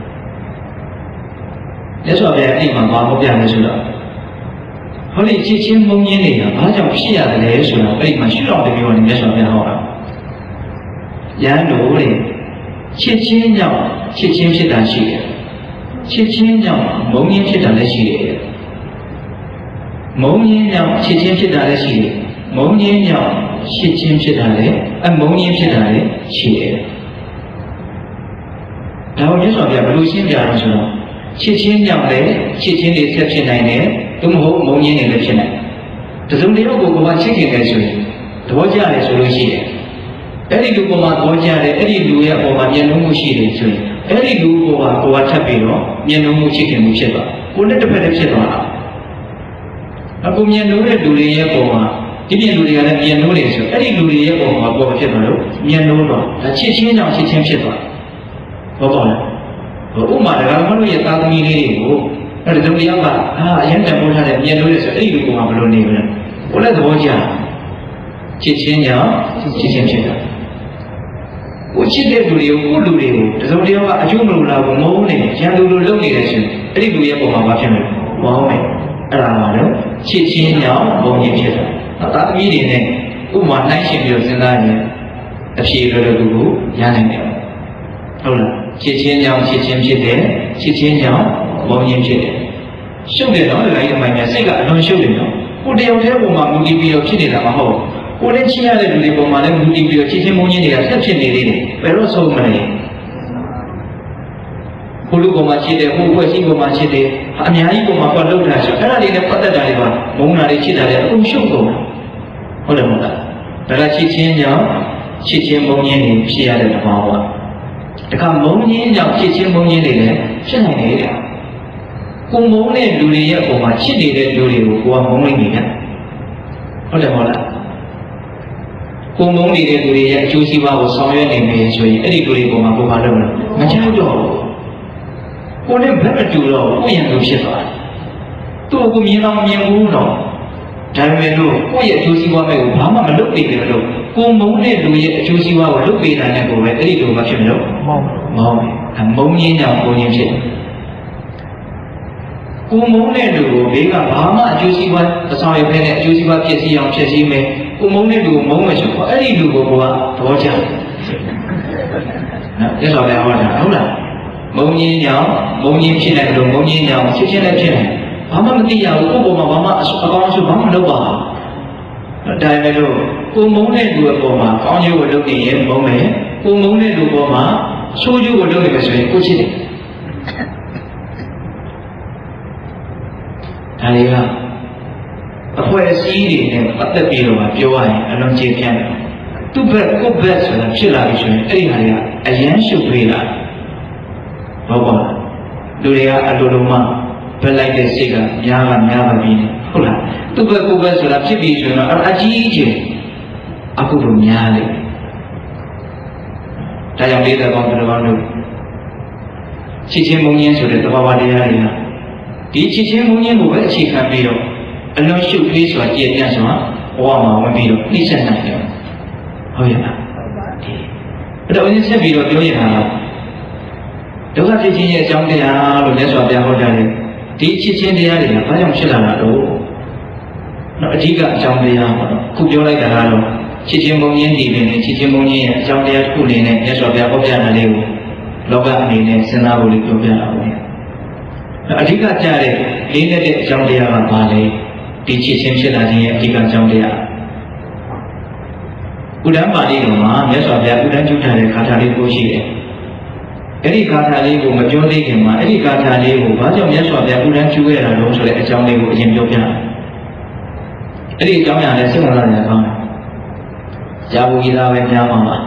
လက်စွာပဲအဲ့မှာဘာဟောပြလဲဆိုတော့ဟောဒီချစ်ချင်းမုန်းခြင်းတွေကဘာကြောင့်ဖြစ်ရတယ်လဲဆိုတော့အဲ့ဒီမှာရှုတော်တမျိုးနဲ့လက်စွာပြဟောတာရန်တို့တဲ့ချစ်ချင်းကြောင့်ချစ်ချင်းဖြစ်တာရှိတယ်ချစ်ချင်းကြောင့်မုန်းခြင်းဖြစ်တာလည်းရှိတယ်မုန်းခြင်းကြောင့်ချစ်ချင်းဖြစ်တာလည်းရှိတယ်မုန်းခြင်းကြောင့်ချစ်ချင်းဖြစ်တာလည်းအမုန်းခြင်းဖြစ်တာလည်းရှိတယ်ဒါကိုမြတ်စွာဘုရားဘယ်လိုရှင်းပြလဲဆိုတော့ချစ်ချင်းကြောင့်လည်းချစ်ချင်းတွေဆက်ဖြစ်နိုင်တယ်သို့မဟုတ်မုန်းခြင်းတွေလည်းဖြစ်နိုင်တယ်တစုံတစ်ယောက်ကိုကချစ်ခင်တယ်ဆိုရင်သဘောကျတယ်ဆိုလို့ရှိတယ်အဲ့ဒီလူပေါ်မှာသဘောကျတယ်အဲ့ဒီလူရဲ့ပေါ်မှာမျက်နှာမှုရှိတယ်ဆိုရင်အဲ့ဒီလူပေါ်မှာကိုယ်ကထပ်ပြီးတော့မျက်နှာမှုချစ်ခင်မှုဖြစ်သွားကိုယ်နဲ့တစ်ဖက်တည်းဖြစ်သွားတာအခုမျက်နှာတဲ့လူတွေရဲ့ပေါ်မှာဒီပြင်လူတွေကလည်းမျက်နှာတယ်ဆိုအဲ့ဒီလူတွေရဲ့ပေါ်မှာပေါ်ဖြစ်သွားလို့မျက်နှာတော့ဒါချစ်ချင်းကြောင့်ချစ်ချင်းဖြစ်သွားဟုတ်ပါလားဥမာဒါကမှတို့ရဲ့သာသမီလေးတွေကိုအဲ့ဒီလူတယောက်ကအာအရင်တန်ဖိုးထားတဲ့မျက်နှာတယ်ဆိုအဲ့ဒီလူကဘယ်လိုနေမလဲကိုယ်လည်းသဘောကျချစ်ချင်းကြောင့်ချစ်ချင်းဖြစ်တာကိုချစ်တဲ့လူတွေကိုကိုလူတွေကိုတစုံတယောက်ကအကျိုးမလိုလားဘူးမဟုတ်နေရန်သူလိုလုပ်နေတယ်ဆိုရင်အဲ့ဒီလူရဲ့ပုံမှာမဖြစ်ဘူးမဟုတ်မယ်အဲ့ဒါမှတော့ချစ်ချင်းကြောင့်ဘုံကြီးဖြစ်တာသာသမီတွေနဲ့ဥမာနှိုင်းရှင်ပြီးတော့စဉ်းစားရင်အဖြေလိုလိုကူကိုရနိုင်တယ်ဟုတ်လားချစ်ချင်းကြောင့်ချစ်ချင်းဖြစ်တယ်ချစ်ချင်းကြောင့်ဘုံကြီးဖြစ်တယ်ရှုပ်တယ်နော်ဒီလိုင်းမိုင်းများစိတ်ကအလွန်ရှုပ်တယ်နော်ကိုတယောက်တည်းပုံမှာမူတည်ပြီးတော့ဖြစ်နေတာမဟုတ်ကိုလည်းချစ်ရတဲ့လူတွေပုံမှာလည်းမူတည်ပြီးတော့ချစ်ချင်းမုန်းချင်းတွေကဆက်ဖြစ်နေသေးတယ်ဘယ်တော့ဆုံးမလဲကိုလူပုံမှာချစ်တယ်ဟိုဖွဲ့စည်းပုံမှာချစ်တယ်အများကြီးပုံမှာပတ်လုပ်တာဆိုအဲ့ဒါလေးနဲ့ပတ်သက်တာတွေပါမုန်းတာတွေချစ်တာတွေအကုန်ရှုပ်ကုန်ဟုတ်တယ်မဟုတ်လားဒါကချစ်ချင်းကြောင့်ချစ်ချင်းမုန်းချင်းတွေဖြစ်ရတဲ့သဘောပါတခါမုန်းချင်းကြောင့်ချစ်ချင်းမုန်းချင်းတွေလည်းဖြစ်နိုင်တယ်တဲ့ကိုမုန်းတဲ့လူတွေရဲ့အပေါ်မှာချစ်နေတဲ့လူတွေကိုကိုကမုန်းလိုက်နေတယ်ဟုတ်တယ်မဟုတ်လားကိုမုန်းနေတဲ့လူတွေရဲ့အကျိုးစီးပွားကိုဆောင်ရွက်နေမယ်ဆိုရင်အဲ့ဒီလူတွေပေါ်မှာကိုဘာလုပ်လဲမချမ်းတော့ဘူးကိုလည်းဘက်မတူတော့ကိုယ့်ရင်လိုဖြစ်သွားတယ်သူ့ကိုမြင်တော့မြင်ဘူးတော့ဒါပေမဲ့လို့ကိုယ့်ရဲ့အကျိုးစီးပွားမဲ့ကိုဘာမှမလုပ်ပေးတယ်လို့ကိုမုန်းတဲ့လူရဲ့အကျိုးစီးပွားကိုလုပ်ပေးတာနဲ့ကိုပဲအဲ့ဒီလိုမှဖြစ်မလို့မဟုတ်မဟုတ်မုန်းရင်းကြောင့်ကိုရင်းဖြစ်ကိုမုန်းတဲ့လူကိုဘေးကဘာမှအကျိုးစီးပွားအဆောင်ရဖဲနဲ့အကျိုးစီးပွားဖြစ်စီအောင်ဖြစ်စီမယ်ကိုမုန်းတဲ့လူကိုမုန်းမယ်ဆိုတော့အဲ့ဒီလူကိုကသဘောကျတယ်နော်ရသော်လည်းဟောတာဟုတ်လားမုန်းရင်းကြောင့်မုန်းရင်းဖြစ်တဲ့လူမုန်းရင်းကြောင့်ချစ်ချင်းလည်းဖြစ်တယ်ဘာမှမသိရဘူးကိုယ့်ပေါ်မှာဘာမှအကောင်းအဆိုးဘာမှမလုပ်ပါဘူးဒါပေမဲ့လို့ကိုမုန်းတဲ့လူအပေါ်မှာကောင်းကျိုးကိုလုပ်နေရင်မုန်းမယ်ကိုမုန်းတဲ့လူပေါ်မှာဆိုးကျိုးကိုလုပ်နေမယ်ဆိုရင်ကိုချစ်တယ်ဒါတွေကအဖွဲ့အစည်းတွေနဲ့ပတ်သက်ပြီးတော့ပြောရရင်အလုံးကျေပြန့်တယ်သူ့ဘက်ကိုယ့်ဘက်ဆိုတာဖြစ်လာပြီဆိုရင်အဲ့ဒီဟာတွေကအရန်ရှုပ်ပေးလာဟုတ်ပါလားလူတွေကအလိုလိုမှဘက်လိုက်တဲ့စိတ်ကများကများပါပြီဟုတ်လားသူ့ဘက်ကိုယ်ဘက်ဆိုတာဖြစ်ပြီးဆိုရင်တော့အကြီးကြီးအခုလိုများလေဒါကြောင့်လေးသက်ပေါင်းတစ်ပေါင်းတို့ချစ်ချင်းမုန်းချင်းဆိုတဲ့သဘာဝတရားတွေကဒီချစ်ချင်းမုန်းချင်းကိုပဲအခြေခံပြီးတော့အလွန်ရှုပ်ထွေးစွာကြည်ပြန့်စွာဘဝမှာဝင်ပြီးတော့နှိမ့်ဆက်နိုင်တယ်ဟုတ်ရဲ့လားအဲ့တော့ဦးဇင်းဆက်ပြီးတော့ပြောရတာဒုက္ခဖြစ်ခြင်းရဲ့အကြောင်းတရားလို့လက်စွာပြဟောတာလေဒီချစ်ချင်းတရားတွေကဘာကြောင့်ဖြစ်လာတာတော့နော်အဓိကအကြောင်းတရားပေါ့နော်ခုပြောလိုက်တာကတော့ချစ်ချင်းမုန်းချင်းဒီပင်နဲ့ချစ်ချင်းမုန်းချင်းရဲ့အကြောင်းတရားတစ်ခုအနေနဲ့လက်စွာပြဟောပြတာလေးကိုလောကအနေနဲ့စဉ်းစားဖို့လေးပြောပြတာပေါ့အဓိကကြတဲ့လေးနဲ့တဲ့အကြောင်းတရားကဘာလဲဒီချစ်ချင်းဖြစ်လာခြင်းရဲ့အဓိကအကြောင်းတရားဥဒ္ဒပါဠိတော်မှာမြတ်စွာဘုရားဥဒ္ဒကျူထားတဲ့ခါထာလေးကိုရှိတယ်အဲ့ဒီဂါထာလေးကိုမပြောသေးခင်မှာအဲ့ဒီဂါထာလေးကိုဘာကြောင့်မြတ်စွာဘုရားဥဒ္ဒကျူခဲ့တာလို့ဆိုတဲ့အကြောင်းလေးကိုအရင်ပြောပြတယ်အဲ့ဒီအကြောင်းအရာလည်းစိတ်ဝင်စားကြကောင်းတယ်ကြာဘူးကြီးသားပဲများမှာပါ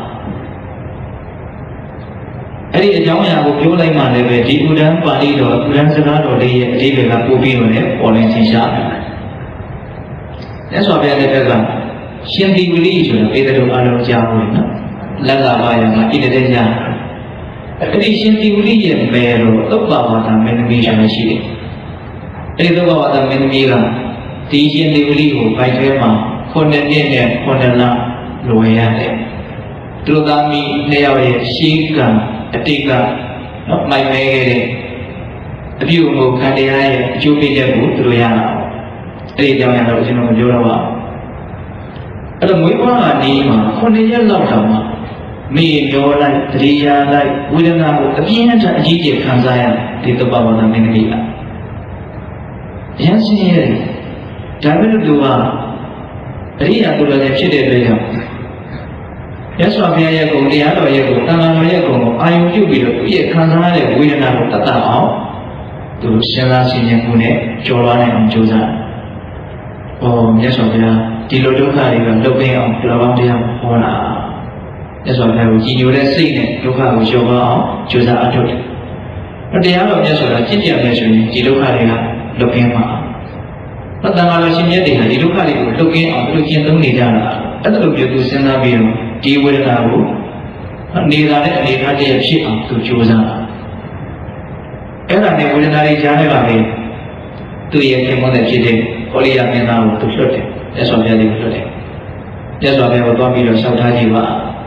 အဲ့ဒီအကြောင်းအရာကိုပြောလိုက်မှလည်းပဲဒီဥဒ္ဒပါဠိတော်ဥဒ္ဒစကားတော်လေးရဲ့အဓိပ္ပာယ်ကပို့ပြီးတော့လည်းပေါ်လင်းသင်ရှားတယ်မြတ်စွာဘုရားလက်ထက်ကရှင်သီဝိလိဆိုတဲ့ပေတတော်အလုံးကြားဘူးနော်လက်ကပါရမှာဣတိတေကြားအဲ့ဒီရှင်သီဝိလိရဲ့မယ်လို့သုပ္ပဝါဒမင်းသမီးရှိမရှိတယ်အဲ့ဒီသုပ္ပဝါဒမင်းသမီးကဒီရှင်သီဝိလိကိုဗိုက်ထဲမှာခုနှစ်နှစ်နဲ့ခုနှစ်လလွယ်ရတယ်သူတို့သားမီးနှစ်ယောက်ရဲ့ရှိကံအတိတ်ကနော်မိုက်မဲခဲ့တဲ့အပြုအမူခံတရားရဲ့အကျိုးပေးချက်ကိုသူတို့ရတာအဲ့ဒီအကြောင်းအရာတော့ကျွန်တော်ပြောတော့ပါအဲ့တော့မွေးဖွားကနေမှာခုနှစ်ရက်လောက်တောင်မှမိရောလိုက်တရိယာလိုက်ဝိဒနာကိုအပြင်းထန်အကြီးကျယ်ခံစားရဒီသဘာဝနာမင်းကြီးလားရန်စင်းရဲ့ဒါပေမဲ့သူကအရိယာသူတော်လည်းဖြစ်တဲ့အတွက်ကြောင့်ရသော်ဘုရားရဲ့ဂုဏ်တရားတော်ရဲ့ဂုဏ်တန်ခါတော်ရဲ့ဂုဏ်ကိုအာယုပြုပြီးတော့သူရဲ့ခံစားရတဲ့ဝေဒနာကိုတတ်တတ်အောင်သူစဉ်းစားဆင်ခြင်မှုနဲ့ကြော်လွှားနိုင်အောင်ကြိုးစား။အော်မြတ်စွာဘုရားဒီလိုဒုက္ခတွေကလွတ်ပေးအောင်ဘုရားပေါင်းတရားဟောတာ။မြတ်စွာဘုရားကိုကြည်ညိုတဲ့စိတ်နဲ့ဒုက္ခကိုလျှော့ပါအောင်ကြိုးစားအထုတ်တယ်။တရားတော်မြတ်စွာဘုရားကြည်ပြမယ်ဆိုရင်ဒီဒုက္ခတွေကလွတ်ကင်းမှာ။တန်ခါတော်ရှင်မြတ်တွေကဒီဒုက္ခတွေကိုလွတ်ကင်းအောင်ဘယ်လိုကျင့်သုံးနေကြတာ။အဲ့ဒါလိုမျိုးသူစဉ်းစားပြီးတော့ဒီဝေဒနာကိုနေတာနဲ့အနေထားတည်းဖြစ်အောင်သူကြိုးစားတာအဲ့ဒါနဲ့ဝေဒနာတွေကြားနေပါလေသူရဲ့ခင်မွန်းတဲ့ဖြစ်တဲ့ဟောလိယမင်းသားကိုသူလွတ်တယ်မြတ်စွာဘုရားကြီးကိုလွတ်တယ်မြတ်စွာဘုရားကိုသွားပြီးတော့ဆောက်ထားကြည့်ပါ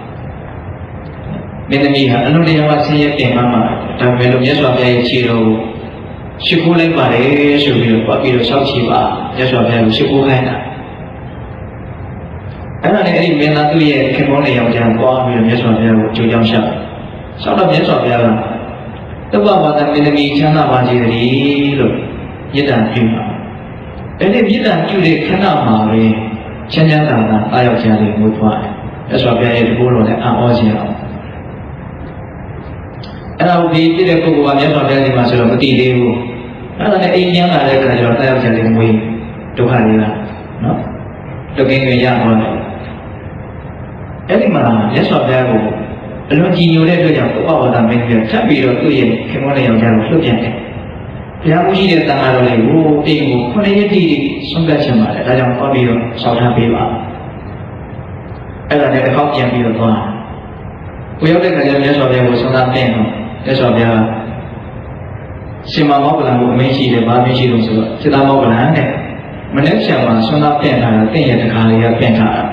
မင်းသမီးဟာအလုံးတရားမှဆင်းရဲပင်မှာမှာဒါပေမဲ့လို့မြတ်စွာဘုရားရဲ့ခြေတော်ကိုရှိခိုးလိုက်ပါတယ်ဆိုပြီးတော့သွားပြီးတော့ဆောက်ချီပါမြတ်စွာဘုရားကိုရှိခိုးခိုင်းတာအဲ့ဒါနဲ့အဲ့ဒီမင်းသားသူ့ရဲ့ခင်မောင်းလေးယောက်ျားပွားပြီးတော့မြတ်စွာဘုရားကိုကြိုးကြောင်းရှာ။ဆောက်တော့မြတ်စွာဘုရားကတပ္ပဝါဒမင်းသမီးချမ်းသာပါစေတည်းလို့မေတ္တာပြုတာ။အဲ့ဒီမေတ္တာပြုတဲ့ခဏမှာပဲချမ်းချမ်းသာသာအားယောက်ျားလေးမွေးဖွားတယ်။မြတ်စွာဘုရားရဲ့တကူတော်နဲ့အံ့ဩစရာအောင်။အဲ့ဒါကိုဒီပြည့်တဲ့ပုဂ္ဂိုလ်ကမြတ်စွာဘုရားဒီမှာဆိုတော့မသိသေးဘူး။အဲ့ဒါနဲ့အိမ်ကျမ်းလာတဲ့အခါကျတော့အားယောက်ျားလေးမွေးဒုက္ခတွေကနော်တကယ်ကြရသွားတယ်အဲ့ဒီမှာလက်စော်ပြားကိုအလွန်ကြည်ညိုတဲ့အတွက်ကြောင့်ဥပဝါဒမင်းကြီးထပ်ပြီးတော့သူ့ရဲ့ခင်မောတဲ့ယောက်ျားကိုလှုပ်ပြန်တယ်ဘုရားမှုရှိတဲ့တန်ခါတော်လေးကိုအိမ်ကိုခုနှစ်ရက်တိတိဆုံးဖြတ်ချင်ပါတယ်ဒါကြောင့်ဟောပြီးတော့ဆောက်ထားပေးပါအဲ့ဒါနဲ့တစ်ခေါက်ပြန်ပြီးတော့သွားကိုရောက်တဲ့ခါကျတော့လက်စော်ပြားကိုဆုံးသားတင်တော့လက်စော်ပြားရှင်မမောကလံကိုအမင်းရှိတယ်ဗာမင်းရှိလို့ဆိုတော့စိတ္တမောကလံတဲ့မနေ့ကမှဆွမ်းသားပြန်လာတာတင့်ရဲ့တခါလေးကပြန်ထားတာ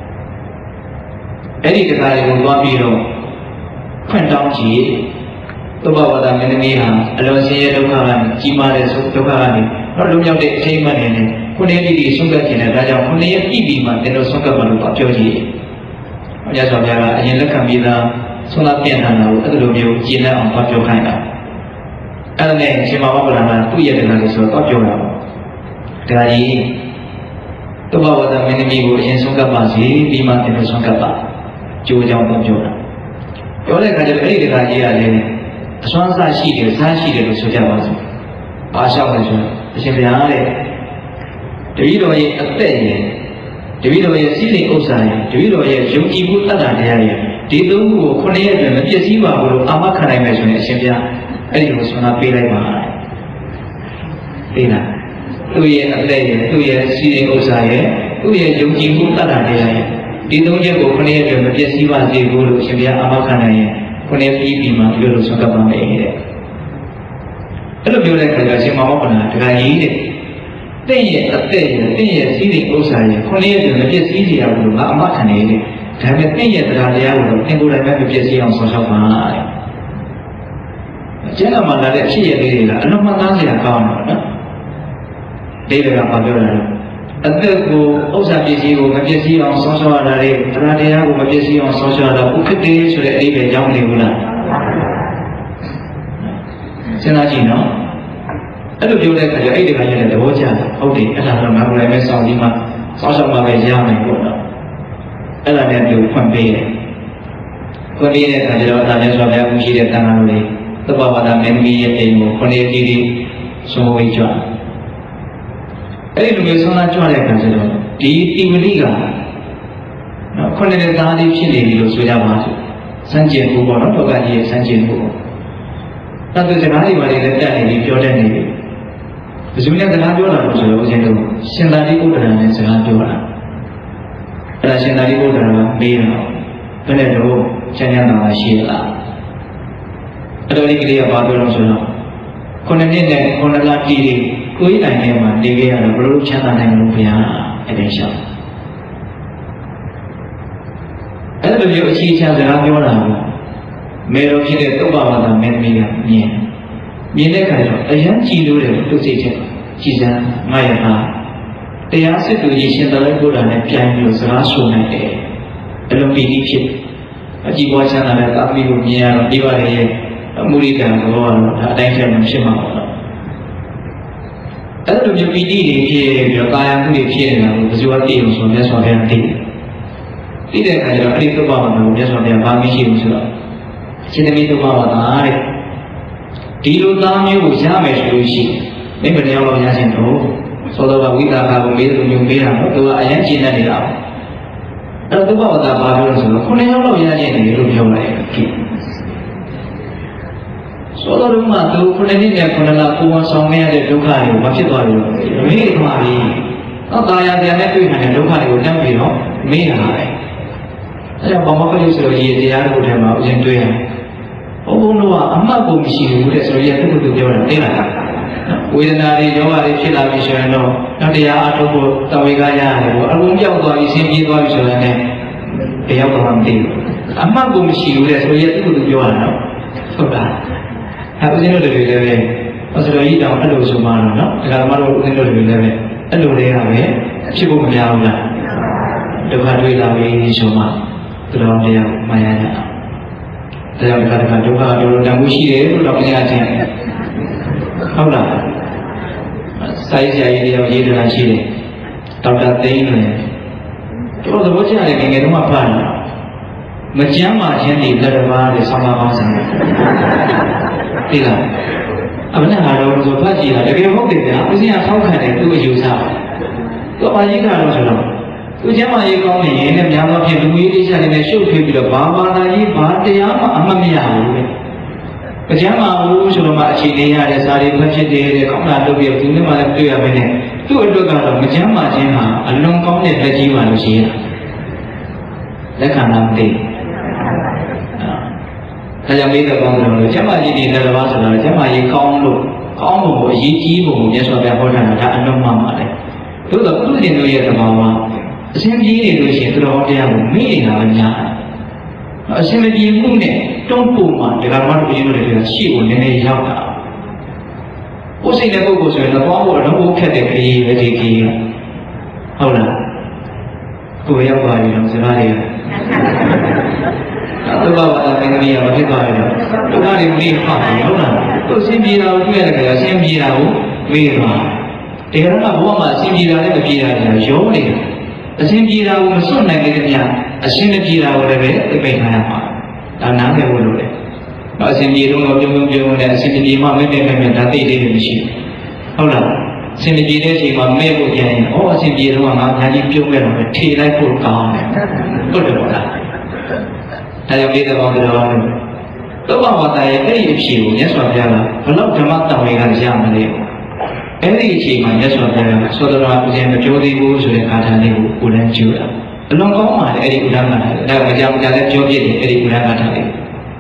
အဲ့ဒီတခါလေးကိုသွားပြီးတော့ခွင့်တောင်းကြည့်သုဘဝါဒမင်းသမီးဟာအလွန်ဆင်းရဲဒုက္ခကနေကြီးမားတဲ့ဒုက္ခကနေတော့လုံရောက်တဲ့အချိန်မှနေနဲ့ခုနှစ်ရက်တိဆုံးဖြတ်ခြင်းနဲ့ဒါကြောင့်ခုနှစ်ရက်ပြည့်ပြီးမှတင်လို့ဆုံးဖြတ်ပါလို့ပြောကြည့်။ဘုရားဆောင်ပြကအရင်လက်ခံပြီးသားဆုံးသားပြန်ထားတာကိုအဲ့လိုမျိုးကျင့်တဲ့အောင်ပြောခိုင်းတာ။အဲ့ဒါနဲ့ရှင်မဘဗလာကသူ့ရဲ့တခါလေးဆိုတော့ပြောတာပေါ့။ဒါကြီးသုဘဝါဒမင်းသမီးကိုအရင်ဆုံးဖြတ်ပါစေပြီးမှတင်လို့ဆုံးဖြတ်ပါကြိုးကြောင်းပြောတာ။ပြောတဲ့အခါကျတော့အဲ့ဒီတခါကြီးကလည်းအစွမ်းစားရှိတယ်စားရှိတယ်လို့ဆိုကြပါစို့။အားလျှောက်တယ်ဆိုတော့အရှင်ဘုရားတဲ့တပည့်တော်ရဲ့အသက်ရဲ့တပည့်တော်ရဲ့စည်းစိမ်ဥစ္စာရဲ့တပည့်တော်ရဲ့ယုံကြည်မှုတတ်တာတရားရဲ့ဒီသုံးခုကိုခုနှစ်ရက်တွင်မပြည့်စည်ပါဘူးလို့အာမခံနိုင်မယ်ဆိုရင်အရှင်ဘုရားအဲ့ဒီလိုဆွမ်းသားပေးလိုက်ပါပေးလားသူ့ရဲ့အသက်ရဲ့သူ့ရဲ့စည်းစိမ်ဥစ္စာရဲ့သူ့ရဲ့ယုံကြည်မှုတတ်တာတရားရဲ့ဒီသုံးချက်ကိုခုနှစ်ရက်တွင်မပြည့်စည်ပါစေဘူးလို့အရှင်ဘုရားအာမခံနိုင်ရင်ခုနှစ်ပြီးပြီးမှဒီလိုဆွမ်းကပ်ပါမယ်တဲ့အဲ့လိုပြောတဲ့အခါကျရှင်မောကနာတခါကြီးတဲ့တင့်ရဲ့အသက်ရဲ့တင့်ရဲ့စည်းစိမ်ဥစ္စာရဲ့ခုနှစ်ရက်တွင်မပြည့်စည်စေရဘူးလို့ငါအမခံနေတယ်ဒါပေမဲ့တင့်ရဲ့တရားတရားကိုတော့သင်ကိုယ်တိုင်ပဲမပြည့်စည်အောင်ဆောင်ရှောက်ပါတဲ့ကျမ်းစာမှာလာတဲ့အဖြစ်ရလေးတွေကအလုံးမသားစရာကောင်းတယ်နော်ဒီတွေကဘာပြောတာလဲအသက်ကိုဥစ္စာပစ္စည်းကိုမပြည့်စည်အောင်ဆောင်ရှောက်ရတာတွေတရားတရားကိုမပြည့်စည်အောင်ဆောင်ရှောက်ရတာဥက္ကတေဆိုတဲ့အဓိပ္ပာယ်ကြောင်းနေဘူးလားစဉ်းစားကြည့်နော်အဲ့လိုပြောတဲ့အခါကျအဲ့ဒီကရတဲ့သဘောကျတယ်ဟုတ်တယ်အဲ့ဒါတော့ငါကိုယ်လည်းပဲစောင့်ပြီးမှစောင့်ရှောက်မှပဲရမယ်ပေါ့နော်အဲ့ဒါနဲ့သူဖွင့်ပေးတယ်ဖွင့်ပေးတဲ့အခါကျတော့ဒါလည်းဆိုတော့ဘုရားရှိတဲ့တန်ခါတော်လေးသဗ္ဗဝါဒမင်းကြီးရဲ့အိမ်ကိုခုနှစ်တီးတီးဆုံးဝေးကြွအဲ့ဒီလိုမျိုးဆုံးလာကြွတဲ့အခါကျတော့ဒီတိဝလိကနော်ခုနှစ်နှစ်သားလေးဖြစ်နေပြီလို့ဆိုကြပါစို့စံကျင်မှုပေါ့နော်တောကကြီးရဲ့စံကျင်မှုပေါ့တတ်တဲ့စကားတွေပါလေလက်တက်နေပြီးပြောတတ်နေပြီဘယ်သူနဲ့စကားပြောတာလို့ဆိုတော့ဦးဇင်းတို့ရှင်သာရိပုတ္တရာနဲ့စကားပြောတာအဲ့ဒါရှင်သာရိပုတ္တရာကမေးတော့ဘယ်နဲ့တော့ချမ်းသာတာရှိလားအဲ့တော့ဒီကလေးကဘာပြောလို့ဆိုတော့ခုနှစ်နှစ်နဲ့ခုနှစ်လတည်တည်ကိုယ်တိုင်ထဲမှာနေခဲ့ရတော့ဘယ်လိုချမ်းသာနိုင်လို့ဘုရားအဲ့ဒါရှောက်အဲ့လိုမျိုးအခြေချမ်းစကားပြောတာကိုမေတော်ဖြစ်တဲ့သုဘဝါဒမင်းသမီးကမြင်မြင်တဲ့အခါကျတော့အယံကြည်လို့တယ်သူစိတ်ထဲကြည်စမ်းငါရပါတရားစစ်သူကြီးရှင်သာရိပုတ္တရာနဲ့ပြန်ပြီးစကားဆိုနိုင်တယ်အလုံးပီတိဖြစ်အကြည်ပွားချမ်းသာတဲ့သာသမီကိုမြင်ရတော့ဒီပါလေရဲ့အမှုရိကံဘောကတော့ဒါအတိုင်းကျမှဖြစ်မှာပေါ့နော်အဲ့လိုမျိုးပီတိတွေဖြစ်ပြီးတော့ကာယမှုတွေဖြစ်နေတာကိုဘယ်သူကသိအောင်ဆိုမြတ်စွာဘုရားသိတယ်သိတဲ့အခါကျတော့အဲ့ဒီသုဘဝါဒကိုမြတ်စွာဘုရားဗာမရှိဘူးဆိုတော့ရှင်သမီးသုဘဝါဒတဲ့ဒီလိုသားမျိုးကိုရမယ်ဆိုလို့ရှိရင်မင်းဘယ်နှယောက်လောက်ရခြင်းတော့သောတော်ကဝိသကာကိုမေးတယ်လို့မျိုးမေးတာတော့သူကအရင်ကျင့်နေနေတာအဲ့တော့သုဘဝါဒဘာပြောလို့ဆိုတော့ခုနှစ်ယောက်လောက်ရခြင်းတယ်လို့ပြောလိုက်တယ်သောတော်ကသူခုနှစ်နှစ်နဲ့ခုနှစ်လကိုယ်ဝန်ဆောင်ခဲ့ရတဲ့ဒုက္ခတွေကိုမဖြစ်သွားဘူးလို့မေးမှာပြီတော့တာယာပြန်နဲ့တွေ့နိုင်တဲ့ဒုက္ခတွေကိုတက်ပြီးတော့မေးတာပဲအဲ့တော့ဘာမှမဖြစ်ဆိုတော့ဒီတရားတွေကိုထဲမှာအရင်တွေ့ရတယ်ဘုံဘုံတို့ကအမှတ်ကိုမရှိဘူးတဲ့ဆိုတော့ရသူ့ကိုပြောတာတင်းလာတာဝေဒနာတွေယောဂတွေဖြစ်လာပြီဆိုရင်တော့တော့တရားအထုတ်ဖို့တဝေကရရတယ်ပေါ့အကုန်ပြောက်သွားပြီဆင်းပြေးသွားပြီဆိုရင်လည်းတရားတော်မှမသိဘူးအမှတ်ကိုမရှိဘူးတဲ့ဆိုရသူ့ကိုပြောတာနော်ဟုတ်လားအဲဦးဇင်းတို့တွေလည်းပဲအစတော်ကြီးတောင်အဲ့လိုဆိုမှတော့နော်ဒါကမှတော့ဦးဇင်းတို့တွေလည်းပဲအဲ့လိုတွေကပဲဖြစ်ဖို့မများဘူးလားဒုက္ခတွေ့လာပြီဆိုမှသူတော်တရားမှန်ရတာဒါကြောင့်ဒီကဒုက္ခတို့တန်ဖိုးရှိတယ်လို့တော့ဘုရားချင်းဟုတ်လားစာရေးဆရာကြီးတယောက်ရေးထားရှိတယ်ဒေါက်တာသိန်းလွင်တို့သဘောကျတယ်ငယ်ငယ်တုန်းကဖတ်တာမကြမ်းမာခြင်းတွေလက်တစ်ပါးတွေဆောင်းပါကောင်းစံသိလားအမနဲ့ဟာတော့ဆိုဖတ်ကြည့်တာတကယ်ဟုတ်တယ်ဗျာဦးဇင်းကထောက်ခံတယ်သူ့အယူဆသူ့အပါကြီးကတော့ဆိုတော့သူကျမကြီးကောင်းနေရင်လည်းများသောဖြင့်လူကြီးတိကျနေတဲ့ရှုပ်ထွေးပြီးတော့ဘာဘာသာကြီးဘာတရားမှအမှတ်မရဘူးလေ။ကျမဘူးဆိုတော့မှအခြေအနေရတဲ့စာရီဖတ်ဖြစ်တဲ့ကောင်းတာလုပ်ပြီးသူနဲ့မှလည်းတွေ့ရမယ်နဲ့သူ့အတွက်ကတော့မကျမ်းမာခြင်းဟာအလွန်ကောင်းတဲ့လက်ကြီးပါလို့ရှိရလက်ခံလားမသိဘူး။ဒါကြောင့်မိသက်ကောင်းတယ်လို့ကျမကြီးဒီလည်းတစ်ပါးဆိုတော့ကျမကြီးကောင်းလို့ကောင်းဖို့အရေးကြီးဖို့မြတ်စွာဘုရားဟောထားတာဒါအလွန်မှန်ပါတယ်။သို့တော့သူ့ရှင်တို့ရဲ့သဘာဝအရှင်ကြီးနေလို့ရှိရင်သူတော်တရားကိုမေ့နေတာပဲများတယ်။အရှင်မကြီးမှုနဲ့တွန်းပို့မှဒီကမှတို့ကြီးတို့တွေကရှေ့ကိုနည်းနည်းရောက်တာ။ကိုယ်စိတ်နဲ့ပုဂ္ဂိုလ်ဆိုရင်တော့ဘောဖို့အလုံးကိုခက်တဲ့ခရီးပဲဒီခရီးဟုတ်လား။ကိုယ်ရောက်ပါပြီတော့စကားတွေကသုဘဝါဒသင်္ကရိယာမဖြစ်သွားရင်တော့ဒုက္ခတွေမေ့ပါဘူးဟုတ်လား။သူအရှင်ပြေတာကိုတွေ့ရတဲ့ခါကျအရှင်ပြေတာကိုမေ့ပါ။ဒီကရကဘဝမှာအရှင်ပြေတာလည်းမပြေတာလည်းရောနေတာ။အရှင်ပြေတာကိုမစွန့်နိုင်တဲ့များအရှင်မပြေတာကိုလည်းပဲသိပိတ်ထားရမှာဒါနားလည်ဖို့လိုတယ်။တော့အရှင်ပြေတော့ပြုံးပြုံးပြုံးနဲ့အရှင်ပြေမှမဲ့မဲ့မဲ့ဒါသိသေးတယ်မရှိဘူး။ဟုတ်လား။အရှင်ပြေတဲ့အချိန်မှာမဲ့ဖို့ကြရင်ဩအရှင်ပြေတော့ငါအများကြီးပြုံးမဲ့တော့ပဲထေလိုက်ဖို့ကောင်းတယ်။ဟုတ်တယ်ပေါ့လား။ဒါကြောင့်ဒီတဲ့ဘောင်းတော်ကသုဘဝတ္တရဲ့အဲ့ဒီအဖြစ်ကိုမြတ်စွာဘုရားကဘလို့ဓမ္မတဝေကရမလဲ။အဲ့ဒီအချိန်မှာမြတ်စွာဘုရားကသောတရာဦးဇင်းမကြိုးသေးဘူးဆိုတဲ့ကာထာလေးကိုကိုယ်လည်းကျူတာအလွန်ကောင်းပါလေအဲ့ဒီဥဒ္ဒနာဒါကကြောင်ကြလည်းပြောပြတယ်အဲ့ဒီဥဒ္ဒနာထာလေး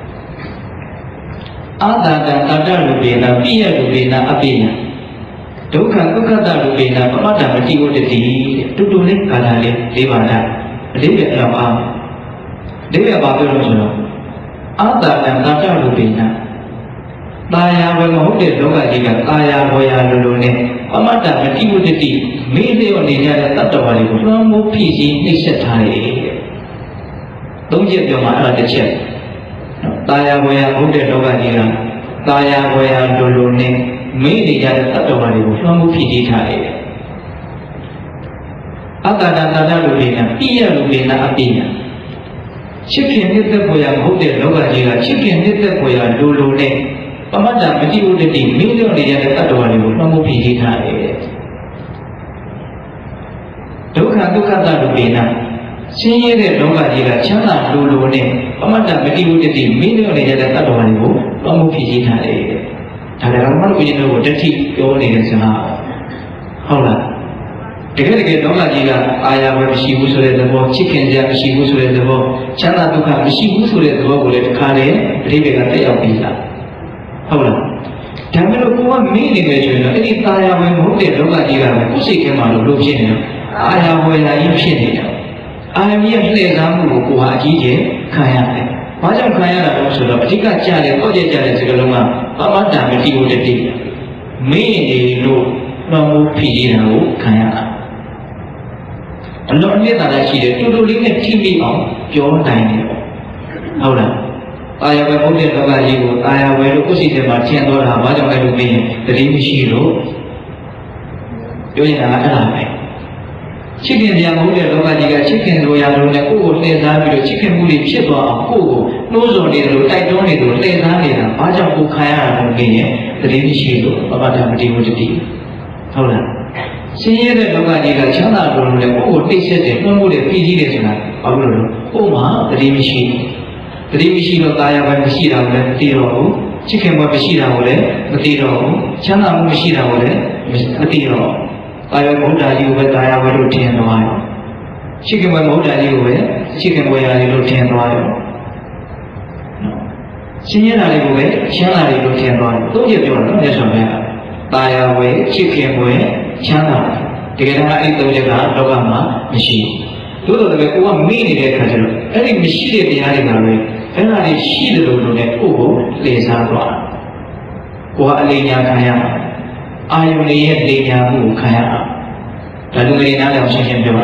အာသာတတတ္တလူပေနပိယလူပေနအပိယဒုက္ခဒုက္ခတလူပေနပမတ္တမတိဝတ္တိတူတူလေးကာထာလေးလေးပါတာအလေးပဲအလောက်အားလေးပဲပါပြောလို့ဆိုတော့အာသာတတတ္တလူပေနตายาပဲမဟုတ်တဲ့လောကကြီးကตายာဘောရာလိုလိုနဲ့ပမတ္တမတိဝတ္တိမေးလျော့နေကြတဲ့တတ္တဝါတွေကိုလွှမ်းမိုးဖြည့်ဆည်းနှိမ့်ဆက်ထားတယ်။သုံးချက်ပြောမှာအဲ့ဒါတစ်ချက်။ตายာဘောရာမဟုတ်တဲ့လောကကြီးကตายာဘောရာလိုလိုနဲ့မေးနေကြတဲ့တတ္တဝါတွေကိုလွှမ်းမိုးဖြည့်ဆည်းထားတယ်။အတ္တတတ္တလူတွေနဲ့ပြည့်ရလူတွေနဲ့အပိညာချစ်ခင်နှစ်သက်ဘောရာမဟုတ်တဲ့လောကကြီးကချစ်ခင်နှစ်သက်ဘောရာလိုလိုနဲ့ပမတ္တမတိဝတ္တိမေးလျော့နေကြတဲ့တတ္တဝါတွေကိုလွှမ်းမိုးဖြည့်ဆည်းထားတယ်။ဒုက္ခဒုက္ခတလူပေနဆင်းရဲတဲ့လောကကြီးကချမ်းသာလိုလိုနဲ့ပမတ္တမတိဝတ္တိမင်းတို့နေတဲ့တတ္တဝါတွေကိုလွှမ်းမိုးဖြည့်ဆည်းထားတယ်။ဒါလည်းဘာမှမဟုတ်ဘူးတို့တတိပြောနေတဲ့စကားဟုတ်လားတကယ်တကယ်လောကကြီးကအာရပဲမရှိဘူးဆိုတဲ့သဘောချစ်ခင်ကြမရှိဘူးဆိုတဲ့သဘောချမ်းသာဒုက္ခမရှိဘူးဆိုတဲ့သဘောကိုလည်းတစ်ခါတည်းအဓိပ္ပာယ်ကတက်ရောက်ပြီးသားဟုတ်လားဒါပေမဲ့ကိုကမင်းနေတယ်ဆိုရင်တော့အဲ့ဒီအာရပဲမဟုတ်တဲ့လောကကြီးကပဲကိုယ်စိတ်ထဲမှာလို့လို့ဖြစ်နေတယ်အာရဝေလာကြီးဖြစ်နေတယ်အာရကြီးလှည့်စားမှုကိုကိုဟာအကြီးကျယ်ခံရတယ်ဘာကြောင့်ခံရတာလဲဆိုတော့အဓိကကြားတယ်တော့ကြကြတဲ့စကားလုံးကပမတ္တမတိဝတ္တိမင်းနေလို့တော့မှုဖြစ်နေတာကိုခံရတာအလုံးအမြင့်သာရှိတယ်တူတူလေးနဲ့ထိမိအောင်ပြောနိုင်တယ်ပေါ့ဟုတ်လားအာရဝေဘုဒ္ဓလောကကြီးကိုအာရဝေလို့ကိုယ်စိတ်ထဲမှာထင်တော်တာဘာကြောင့်လဲလို့ပြီးရင်တတိမရှိလို့ပြောရင်အဲ့ဒါပဲချစ်ခင်တရားမဟုတ်တဲ့လောကကြီးကချစ်ခင်လိုရာလိုနဲ့ကိုယ့်ကိုလှည့်စားပြီးတော့ချစ်ခင်မှုတွေဖြစ်သွားအောင်ကိုယ့်ကိုနှိုးဆော်နေတယ်လို့တိုက်တွန်းနေတယ်လို့လှည့်စားနေတာဘာကြောင့်ကိုခံရတာလဲပြီးရင်တတိမရှိလို့ပပတ္တမတိဝတ္တိဟုတ်လားဆင်းရဲတဲ့လောကကြီးကချမ်းသာလို့လည်းကိုယ့်ကိုတိတ်ဆက်တယ်နှုတ်မှုတွေပြည်ကြီးတယ်ဆိုတာဘာလို့လဲကိုယ်မှာတတိမရှိတတိမရှိတော့တာယာပဲမရှိတာကိုလည်းမသိတော့ဘူးချစ်ခင်ဘဝမရှိတာကိုလည်းမသိတော့ဘူးချမ်းသာမှုမရှိတာကိုလည်းမသိတော့တာယာဘုရားကြီးကိုပဲတာယာပဲလို့ထင်သွားရောချစ်ခင်ဘဝဘုရားကြီးကိုပဲချစ်ခင်ဘဝရာကြီးလို့ထင်သွားရောဆင်းရဲတာတွေကိုပဲချမ်းသာတယ်လို့ထင်သွားတယ်သုံးချက်ပြောတာနော်မြတ်စွာဘုရားတာယာဝေချစ်ခင်ဘဝချမ်းသာတကယ်တော့အဲ့ဒီသုံးချက်ကလောကမှာမရှိဘူးသို့တော်လည်းကိုကမေ့နေတဲ့အခါကျတော့အဲ့ဒီမရှိတဲ့တရားတွေကပဲအဲ့ဒါတွေရှိတယ်လို့လို့လည်းကိုယ့်ကိုလှည့်စားသွားတာကိုကအလေးညာခံရအာယုန်ရဲ့လေးညာမှုကိုခံရတာဒါလူငယ်နားလည်အောင်ရှင်းရှင်းပြောတာ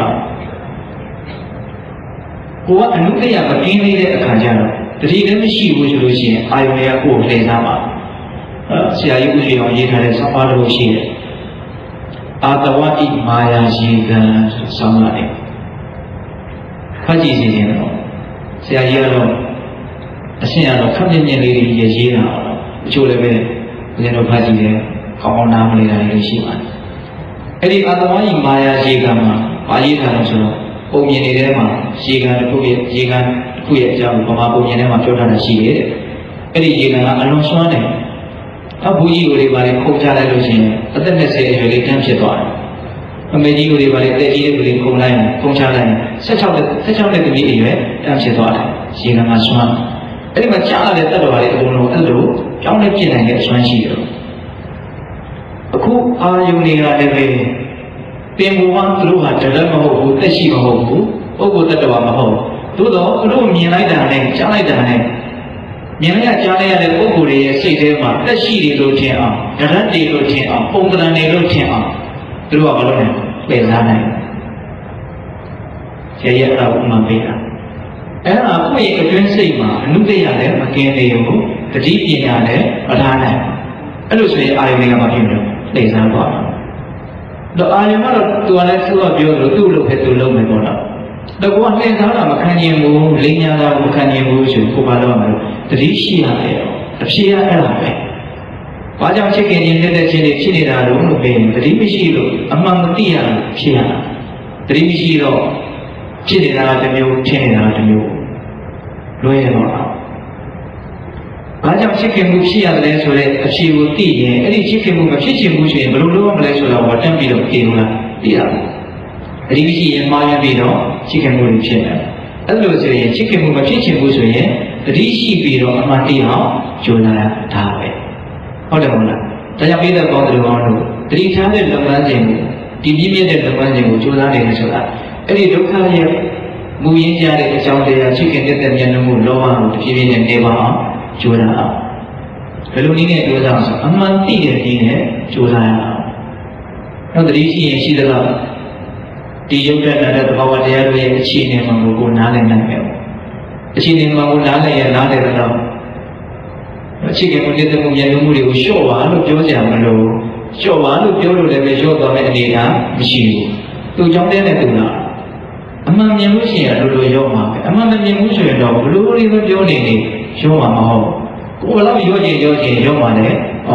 ကိုကအနုတ္တရမကင်းသေးတဲ့အခါကျတော့တတိလည်းမရှိဘူးဆိုလို့ရှိရင်အာယုန်ရဲ့ကိုယ်ကိုလှည့်စားပါဆရာကြီးဦးလေးအောင်ရေးထားတဲ့ဆောင်းပါးလို့ရှိတယ်အာတဝတိမာယာရှိကံဆောင်းရတယ်ဖတ်ကြည့်စီရင်တော့ဆရာကြီးကတော့အရှင်းရတော့ခပ်ပြင်းပြင်းလေးတွေရေးရေးတာအချို့လည်းပဲဦးဇင်းတို့ဖတ်ကြည့်တယ်ကောင်းကောင်းနားမလည်တာတွေရှိပါတယ်အဲ့ဒီအာတဝတိမာယာရှိကံမှာဘာရေးထားလဲဆိုတော့ပုံမြင်နေတဲ့မှာရေကန်တစ်ခုရဲ့ရေကန်တစ်ခုရဲ့အကြောင်းကိုဗမာပုံမြင်ထဲမှာပြောထားတာရှိတယ်အဲ့ဒီရေကန်ကအလွန်ဆွမ်းတယ်အဘူကြီးကိုတွေပါလေခုန်ချလိုက်လို့ရှိရင်အသက်နှစ်ဆယ်အရွယ်လေးတန်းဖြစ်သွားတယ်အမေကြီးကိုတွေပါလေတက်ကြီးတဲ့ကိုတွေခုန်လိုက်ရင်ခုန်ချလိုက်ရင်ဆက်ချောက်တဲ့ဆက်ချောက်တဲ့တမီးအရွယ်တန်းဖြစ်သွားတယ်ရေကန်ကဆွမ်းအဲ့ဒီမှာကြားရတဲ့တတ်တော်လေးအကုန်လုံးအဲ့လိုကြောင်းနဲ့ပြင်နိုင်တဲ့အစွမ်းရှိတယ်အခုအာယုန်တွေကလည်းပဲပင်ဘောကသူတို့ဟာတရက်မဟုတ်ဘူးတက်ရှိမဟုတ်ဘူးပုဂ္ဂိုလ်တ attva မဟုတ်သို့တော့သူတို့မြင်လိုက်တာနဲ့ကြားလိုက်တာနဲ့မြင်လိုက်ကြားလိုက်ရတဲ့ပုဂ္ဂိုလ်တွေရဲ့စိတ်ထဲမှာတက်ရှိတယ်လို့ထင်အောင်ရဟတ်တယ်လို့ထင်အောင်ပုံသဏ္ဍာန်တွေလို့ထင်အောင်သူတို့ကမလုပ်နိုင်ပယ်စားနိုင်ရရတာဥမာပေးတာအဲ့ဒါကိုယ့်ရဲ့အတွင်းစိတ်မှာအနုတ္တရလည်းမကင်းသေးဘူးတတိပညာလည်းမထားနိုင်အဲ့လိုဆိုရင်အာယုန်တွေကမဖြစ်ဘူးလေစားသွားတော့အာယုန်ကတော့သူကလည်းသူကပြောလို့သူ့လို့ပဲသူလုပ်မယ်ပေါ့နော်တော့ကိုကလှည့်စားတာမခံနိုင်ဘူးလိညာတာမခံနိုင်ဘူးဆိုကိုပါတော့မလို့တတိရှိရတယ်အဖြစ်ရအဲ့ဒါပဲဘာကြောင့်ချစ်ခင်ခြင်းတဲ့ချင်းတွေဖြစ်နေတာလို့လို့ပြောရင်တတိမရှိလို့အမှန်မသိရလို့ဖြစ်ရတာတတိမရှိတော့ဖြစ်နေတာကတစ်မျိုးထင်နေတာကတစ်မျိုးလွဲရတော့ဘာကြောင့်ချစ်ခင်မှုဖြစ်ရတယ်ဆိုတဲ့အဖြေကိုသိရင်အဲ့ဒီချစ်ခင်မှုမဖြစ်ချင်ဘူးဆိုရင်ဘယ်လိုလုပ်ရမလဲဆိုတော့တတ်ပြီးတော့ပြင်လို့လားသိရဘူးအဒီမရှိရင်မှားရပြီးတော့ချစ်ခင်မှုတွေဖြစ်တယ်အဲ့လိုဆိုရင်ချစ်ခင်မှုမဖြစ်ချင်ဘူးဆိုရင်တတိရှိပြီးတော့အမှန်တရားကြိုးစားတာပဲဟုတ်တယ်မဟုတ်လားဒါကြောင့်ပြီးတဲ့ကောင်းတဲ့ကောင်းတို့တတိထားတဲ့လုပ်ငန်းစဉ်ကိုဒီပြည့်မြတ်တဲ့လုပ်ငန်းစဉ်ကိုကြိုးစားနေတယ်ဆိုတာအဲ့ဒီဒုက္ခရဲ့မူရင်းကြတဲ့အကြောင်းတရားချစ်ခင်တဲ့ဉာဏ်မှုလောဘကိုတဖြည်းဖြည်းနဲ့နေပါအောင်ကြိုးစားအောင်ဘယ်လိုနည်းနဲ့ကြိုးစားအောင်ဆိုအမှန်သိတဲ့နည်းနဲ့ကြိုးစားရအောင်နောက်တတိရှိရင်ရှိသလားဒီရုပ်တဏ္ဍတဲ့သဘာဝတရားတွေရဲ့အခြေအနေမှကိုကိုနားလည်နိုင်မယ်အခြေအနေမှကိုနားလည်ရနားလည်တော့အခြေခံမှုတဲ့မှုဉာဏ်မှုတွေကိုလျှော့ပါလို့ပြောကြမလို့လျှော့ပါလို့ပြောလို့လည်းပဲလျှော့သွားမယ့်အနေအထားမရှိဘူးသူကြောင့်တဲ့နဲ့သူလားအမှန်မြင်လို့ရှိရင်လိုလိုရောမှာပဲအမှန်မမြင်ဘူးဆိုရင်တော့ဘလို့လေးပဲပြောနေနေရောမှာမဟုတ်ကိုယ်တော့ရောချင်ရောချင်ရောမှာလေဩ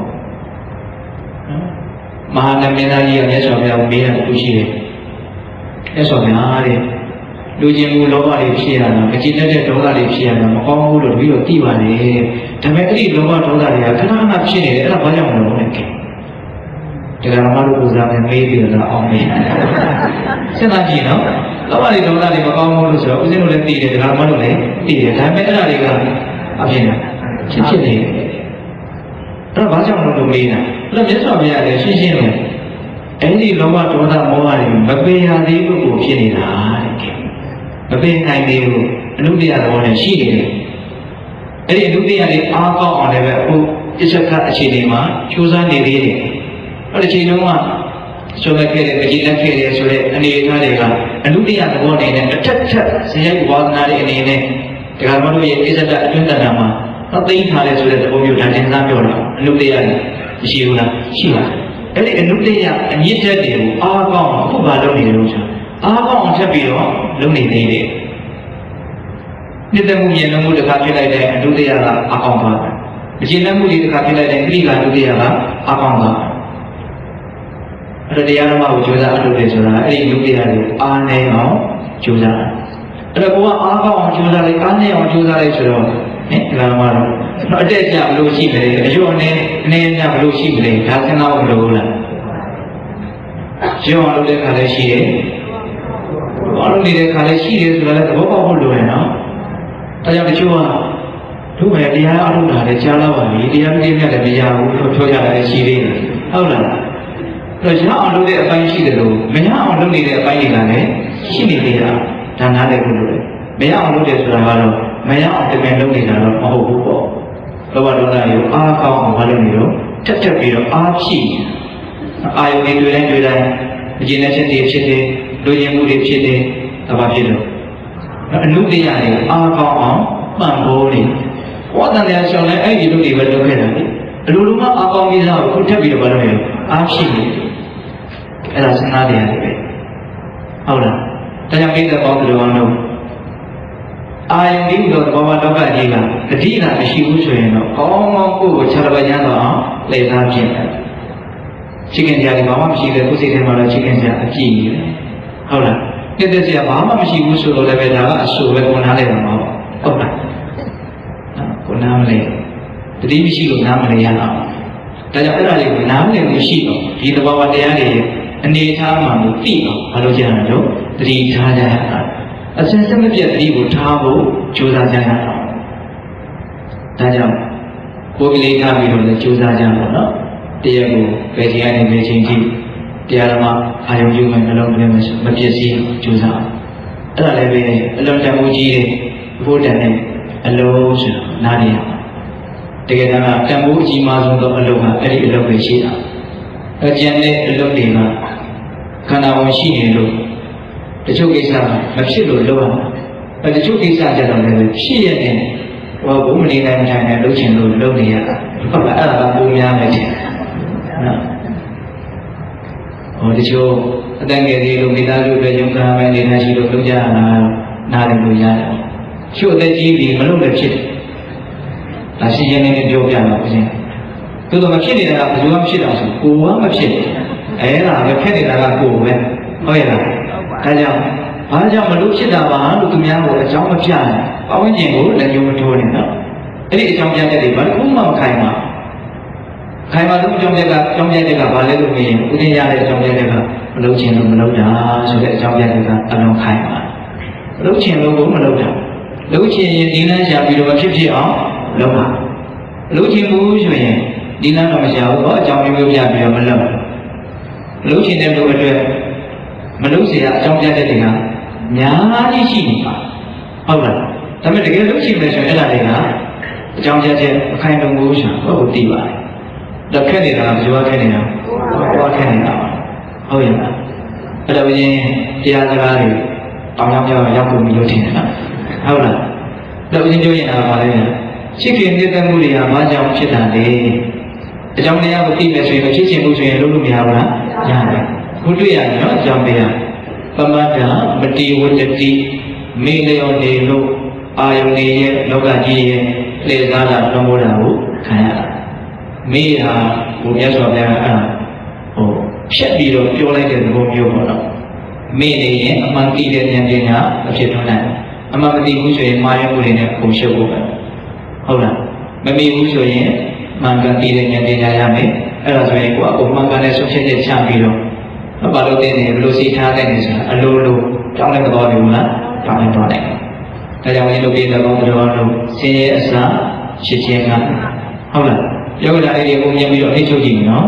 မဟာနမင်းသားကြီးကမြတ်စွာဘုရားကိုမေးတာသူရှိတယ်မြတ်စွာဘုရားတဲ့လူချင်းမှုလောဘတွေဖြစ်ရတာအကျဉ်းတဲ့ဒေါသတွေဖြစ်ရတာမကောင်းဘူးလို့ပြီးတော့သိပါလေဒါပေမဲ့အဲ့ဒီလောဘဒေါသတွေကခဏခဏဖြစ်နေတယ်အဲ့ဒါဘာကြောင့်မလို့လဲတရားမလို့ပူဇော်နေမေးပြီးတော့အောင်မေးစဉ်းစားကြည့်နော်လောဘတွေဒေါသတွေမကောင်းဘူးလို့ဆိုတော့ဦးဇင်းတို့လည်းသိတယ်တရားမလို့လည်းသိတယ်ဒါပေမဲ့အဲ့ဒါတွေကအဖြစ်နေဖြစ်ဖြစ်နေတယ်အဲ့တော့ဘာကြောင့်မလို့မေးတာအဲ့တော့မြတ်စွာဘုရားလည်းရှင်းရှင်းပဲအဲ့ဒီလောဘဒေါသမောဟတွေမပယ်ရသေးဘူးကိုဖြစ်နေတာတဲ့မပယ်နိုင်သေးဘူးအနုတ္တရသဘောနဲ့ရှိနေတယ်အဲ့ဒီအနုတ္တရတွေအားကောင်းအောင်လည်းပဲအခုပြစ္ဆကအခြေအနေမှာကြိုးစားနေသေးတယ်အဲ့ဒီချိန်တုန်းကဆိုလက်ခဲ့တယ်ကြည်လက်ခဲ့တယ်ဆိုတဲ့အနေအထားတွေကအနုတ္တရသဘောနဲ့အထက်ထက်ဇယဝါဒနာတွေအနေနဲ့ဒီကမတို့ရဲ့ပြစ္ဆကအတွင်းတဏ္ဍာမှာတော့သိထားတယ်ဆိုတဲ့သဘောမျိုးဒါတင်စားပြောတာအနုတ္တရမရှိဘူးလားရှိပါအဲ့ဒီအနုတ္တရအမြင့်တက်တွေကိုအားကောင်းအောင်အခုဘာလုပ်နေလဲလို့ဆိုအားကောင်းအောင်ချက်ပြီးတော့လုပ်နေသေးတယ်နှစ်သက်မှုမြင်မှုတစ်ခါဖြစ်လိုက်တဲ့အနုတ္တရကအားကောင်းသွားတယ်အကျဉ်းလက်မှုတွေတစ်ခါဖြစ်လိုက်တဲ့ပြိလာဒုတိယကအားကောင်းသွားတယ်အဲ့ဒါတရားဓမ္မကိုကြိုးစားအလုပ်တွေဆိုတာအဲ့ဒီဒုတိယတွေအားနေအောင်ကြိုးစားအဲ့တော့ကိုကအားကောင်းအောင်ကြိုးစားလိုက်အားနေအောင်ကြိုးစားလိုက်ဆိုတော့ဟင်တရားဓမ္မတော့အတက်ကြဘလို့ရှိမလဲအယုံနဲ့အနေနဲ့ဘလို့ရှိမလဲဒါစဉ်းစားဖို့မလိုဘူးလားရုံအောင်လုပ်တဲ့ခါလည်းရှိတယ်ဘာလို့နေတဲ့ခါလည်းရှိတယ်ဆိုတော့လည်းသဘောပေါက်ဖို့လိုတယ်နော်ဒါကြောင့်တချို့ကတို့ပဲတရားအထုတ်တာလည်းကြားလာပါပြီတရားမသိမြတ်လည်းမရဘူးလို့ပြောကြတာလည်းရှိသေးတယ်ဟုတ်လားတော့ရအောင်လုပ်တဲ့အပိုင်းရှိတယ်လို့မရအောင်လုပ်နေတဲ့အပိုင်းတွေကလည်းရှိနေသေးတာဒါနားလည်းလို့လေမရအောင်လုပ်တယ်ဆိုတာကတော့မရအောင်တကယ်လုပ်နေတာတော့မဟုတ်ဘူးပေါ့လောဘဒေါသတွေအားကောင်းအောင်မလုပ်နေတော့ထက်ထက်ပြီးတော့အားဖြည့်အာယုန်တွေတွေ့တိုင်းတွေ့တိုင်းအကျဉ်းနဲ့ချက်တွေဖြစ်တယ်လူကျင်မှုတွေဖြစ်တယ်ဒါပါဖြစ်လို့အနုတ္တရတွေအားကောင်းအောင်ပံ့ပိုးနေဝါဒနာရှောင်းလဲအဲ့ဒီလူတွေပဲလုပ်ခဲ့တာလေအလိုလိုမှအားကောင်းပြီးသားကိုထပ်ပြီးတော့ဘာလို့လဲအားဖြည့်နေအဲ့ဒါစဉ်းစားတယ်ပဲဟုတ်လားဒါကြောင့်ပြည့်တဲ့ပေါင်းသူတော်တို့အာယုန်ဒီတော့ဘောမလောကကြီးကတတိယမရှိဘူးဆိုရင်တော့ကောင်းကောင်းကိုယ်ကိုခြားတစ်ပတ်ရမ်းတော့အောင်လေသားဖြစ်တယ်ချစ်ခင်ကြတယ်ဘာမှမရှိတဲ့ကိုယ်စိတ်ထဲမှာတော့ချစ်ခင်ကြအပြည့်ကြီးတယ်ဟုတ်လားနှစ်သက်စရာဘာမှမရှိဘူးဆိုတော့လည်းပဲဒါကအဆိုပဲကိုနားလဲတာမဟုတ်ဟုတ်လားကိုနားမလဲတတိမရှိလို့နားမလဲရအောင်ဒါကြောင့်အဲ့ဒါလေးကိုနားမလဲလို့ရှိတော့ဒီသဘာဝတရားတွေအနေထားမှမသိအောင်ဘာလို့ကြရအောင်လို့တတိထားကြရတာအစစမပြတ်တတိကိုထားဖို့ကြိုးစားကြရအောင်ဒါကြောင့်ကိုယ်ကလေးထားပြီးတော့လည်းကြိုးစားကြပါတော့တရားကိုပဲချိန်ကနေပဲချိန်ထိတရားဓမ္မအာယုံယူမယ်နှလုံးသွင်းမယ်မပြည့်စည်ကြိုးစားအဲ့ဒါလည်းပဲအလုံးတန်မှုကြီးတဲ့ဘုဒ္ဓနဲ့အလုံးဆိုတာနားရရတကယ်တမ်းကတန်ဖိုးအကြီးမားဆုံးသောအလုပ်ကအဲ့ဒီအလုပ်ပဲရှိတာအကျဉ်းတဲ့အလုပ်တွေကခန္ဓာဝင်ရှိနေလို့တချို့ကိစ္စမဖြစ်လို့လုပ်ရမှာအဲတချို့ကိစ္စကြတော့လည်းဖြစ်ရတဲ့ဟောဘုမနေတိုင်းတိုင်းနဲ့လုပ်ချင်လို့လုပ်နေရတာဟုတ်ကဲ့အဲ့ဒါကပုံများမယ်ချင်းနော်ဟောတချို့အတန်ငယ်သေးလို့မိသားစုတွေရုံးကားမယ်နေတာရှိလို့လုပ်ကြရတာနားလည်လို့ရတယ်ချို့အသက်ကြီးပြီးမလုပ်လည်းဖြစ်တယ်ဒါရှင်းရှင်းလင်းလင်းပြောပြပါဦးရှင်သို့တော့မဖြစ်နေတာကဘယ်လိုမှဖြစ်တော့ဆိုကိုယ်ကမဖြစ်ဘူးအဲ့ဒါပဲဖြစ်နေတာကကိုယ်ပဲဟုတ်ရဲ့လားဒါကြောင့်ဘာကြောင့်မလို့ဖြစ်တာပါလို့သူများကိုအကြောင်းမပြနဲ့ပတ်ဝန်းကျင်ကိုလက်ညှိုးမထိုးနဲ့နော်အဲ့ဒီအကြောင်းပြချက်တွေဘာလို့မှမခိုင်ပါခိုင်ပါလို့အကြောင်းပြက်ကကြောင်းပြချက်ကဘာလဲလို့မေးရင်ဥဒိယရဲ့အကြောင်းပြချက်ကမလုပ်ချင်လို့မလုပ်တာဆိုတဲ့အကြောင်းပြချက်ကအလုံးခိုင်ပါမလုပ်ချင်လို့ကိုမလုပ်တာလုပ်ချင်ရင်ဒီလမ်းရှာပြီးတော့မဖြစ်ဖြစ်အောင်လုပ်ပါလုပ်ချင်ဘူးဆိုရင်ဒီလမ်းတော့မရှာဘူးတော့အကြောင်းမျိုးမျိုးပြပြီးတော့မလုပ်လုပ်ချင်တဲ့လူအတွက်မလုပ်เสียအကြောင်းပြတဲ့တွေကများကြီးရှိနေပါဟုတ်လားဒါပေမဲ့တကယ်လုပ်ချင်တယ်ဆိုရင်အဲ့ဒါတွေကအကြောင်းပြချက်အခိုင်အလုံကိုရှာတော့သိပါတယ်ဒါခက်နေတာကပြောခက်နေတာပြောခက်နေတာဟုတ်ရဲ့လားအဲ့ဒါဘုရင်တရားစကားတွေတောင်းတောင်းပြောရောက်ကုန်ပြီလို့ထင်တယ်နော်ဟုတ်လားဒါဘုရင်ပြောရင်အားပါလေချစ်ခင်မြတ်တမှုတွေကဘာကြောင့်ဖြစ်တာလဲအကြောင်းတရားကိုသိမယ်ဆိုရင်ဖြစ်ချင်မှုဆိုရင်လုပ်လို့မရဘူးလားရတယ်ခုတွေ့ရတယ်နော်အကြောင်းတရားပမတ္တမတိဝတ္တိမေလျောနေလို့အာယုန်ရဲ့လောကကြီးရဲ့လေစားတာလွန်မိုးတာကိုခံရတာမေးတာဘုရားဆိုပြအဲ့ဒါဟိုဖြတ်ပြီးတော့ပြောလိုက်တဲ့သဘောမျိုးပေါ့နော်မေးနေရင်အမှန်သိတဲ့ဉာဏ်ပညာအဖြစ်ထွန်းနိုင်အမှန်မသိဘူးဆိုရင်မာယမှုတွေနဲ့ပုံရှုပ်ဖို့ပဲဟုတ်လားမမေ့ဘူးဆိုရင်မှန်ကန်သိတဲ့ဉာဏ်ပညာရမယ်အဲ့ဒါဆိုရင်ကိုယ်အမှန်ကန်တဲ့ဆုံးဖြတ်ချက်ချပြီးတော့ဘာလို့တင်းနေဘယ်လိုစီထားတဲ့နေဆိုတာအလိုလိုတောင်းတဲ့သဘောမျိုးလားတောင်းနေတော့တယ်ဒါကြောင့်ဒီလိုပြည်တော်တော်လို့ဆင်းရဲအစားရှင်းချင်းကဟုတ်လားပြောတာလေးကိုမြင်ပြီးတော့အထုတ်ကြည့်နော်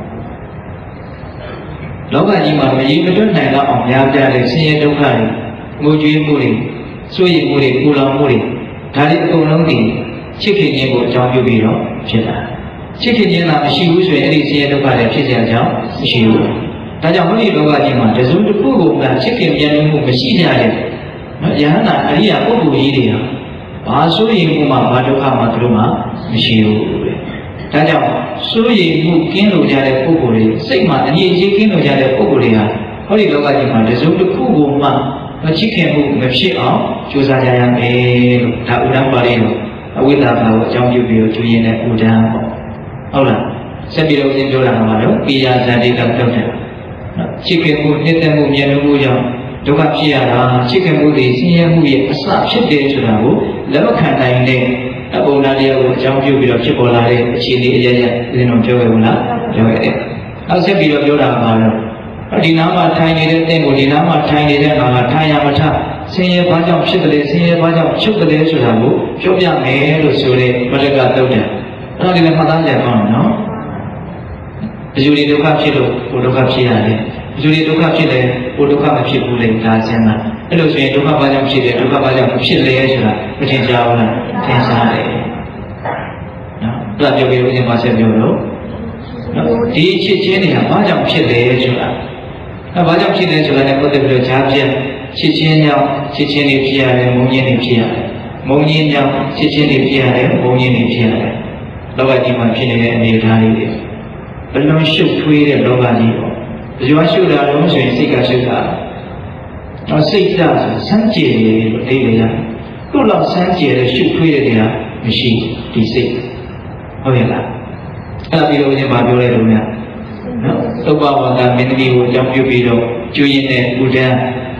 လောကကြီးမှာမရေမတွက်နိုင်တော့အောင်များပြားတဲ့ဆင်းရဲဒုက္ခတွေငိုကြွေးမှုတွေစိုးရိမ်မှုတွေပူလောင်မှုတွေဒါတွေအကုန်လုံးဒီချစ်ခင်ခြင်းကိုအကြောင်းပြုပြီးတော့ဖြစ်တာချစ်ခင်ခြင်းကမရှိဘူးဆိုရင်အဲ့ဒီဆင်းရဲဒုက္ခတွေဖြစ်စရာအကြောင်းမရှိဘူးဒါကြောင့်ဘုရားလောကကြီးမှာတစုတစ်ခုကိုကချစ်ခင်ပြန်မှုမရှိကြတဲ့နော်ယဟန္တာအရိယာပုဂ္ဂိုလ်ကြီးတွေဟာဘာစိုးရိမ်မှုမှဘာဒုက္ခမှသူတို့မှမရှိဘူးဒါကြောင့်စိုးရိမ်မှုကင်းလို့ကြတဲ့ပုဂ္ဂိုလ်တွေစိတ်မှာအငြိအကျေးကင်းလို့ကြတဲ့ပုဂ္ဂိုလ်တွေဟာဟောဒီလောကကြီးမှာတစုတစ်ခုကိုမှမချစ်ခင်မှုမဖြစ်အောင်ကြိုးစားကြရမယ်လို့ဒါဥဒ္ဒပါဠိလိုအဝိသဘာကိုအကြောင်းပြုပြီးတော့ကျွေးရတဲ့ဥဒ္ဒပေါ့ဟုတ်လားဆက်ပြီးတော့ပြောတာမှာတော့ပိယဇာတိကတောက်တယ်ချစ်ခင်မှုနှစ်သက်မှုမြတ်မှုကြောင့်ဒုက္ခဖြစ်ရတာချစ်ခင်မှုတွေဆင်းရဲမှုရဲ့အစဖြစ်တယ်ဆိုတာကိုလက်မခံနိုင်တဲ့အပုံနာတရားကိုအကြောင်းပြုပြီးတော့ဖြစ်ပေါ်လာတဲ့အခြေအနေအရရဒီလိုပြောရဘူးလားပြောရတယ်။နောက်ဆက်ပြီးတော့ပြောတာကတော့ဒီနားမှာထိုင်နေတဲ့တဲ့ကိုဒီနားမှာထိုင်နေတဲ့ကောင်ကထိုင်ရမထဆင်းရဲဘာကြောင့်ဖြစ်တယ်ဆင်းရဲဘာကြောင့်ချုပ်တယ်ဆိုတာကိုပြောပြမယ်လို့ဆိုတဲ့မရကတုတ်တယ်။အဲ့ဒါဒီလည်းမှတ်သားကြရအောင်နော်။အယူဒီဒုက္ခဖြစ်လို့ဘုဒုက္ခဖြစ်ရတယ်။အယူဒီဒုက္ခဖြစ်တယ်ဘုဒုက္ခမဖြစ်ဘူးလေဒါစဉ်းစား။အဲ့လိုဆိုရင်ဒုက္ခဘာကြောင့်ဖြစ်တယ်ဒုက္ခဘာကြောင့်ဖြစ်လဲဆိုတာမထင်ကြဘူးလား။ထင်ရှားတယ်။နော်။ဒါပြောပြီးဦးဇင်းမဆက်ပြောလို့နော်ဒီချစ်ချင်းတွေကဘာကြောင့်ဖြစ်လဲဆိုတာအဲဘာကြောင့်ဖြစ်လဲဆိုတာလည်းပတ်သက်ပြီးတော့ဈာပြက်ချစ်ချင်းကြောင့်ချစ်ချင်းတွေဖြစ်ရတယ်မုန်းချင်းတွေဖြစ်ရတယ်မုန်းချင်းကြောင့်ချစ်ချင်းတွေဖြစ်ရတယ်မုန်းချင်းတွေဖြစ်ရတယ်လောကကြီးမှာဖြစ်နေတဲ့အနေအထားလေးတွေဘလုံးရှုပ်ထွေးတဲ့လောကကြီးပေါ့ရွာရှုတာလုံးဆိုရင်စိတ်ကရှုတာတော့စိတ်ဓာတ်ဆိုစမ်းကြယ်လို့အိဗေရတို့တော့စမ်းကြယ်တဲ့ရှုပ်ထွေးတဲ့နေရာမရှိဒီစိတ်ဟုတ်ရဲ့လားအဲ့ဒါပြီးတော့ဦးဇင်းမပြောတဲ့လူများနော်သုဘဝန္တမင်းသမီးကိုအကြောင်းပြုပြီးတော့ကျွေးရင်တဲ့ဥဒ္ဒ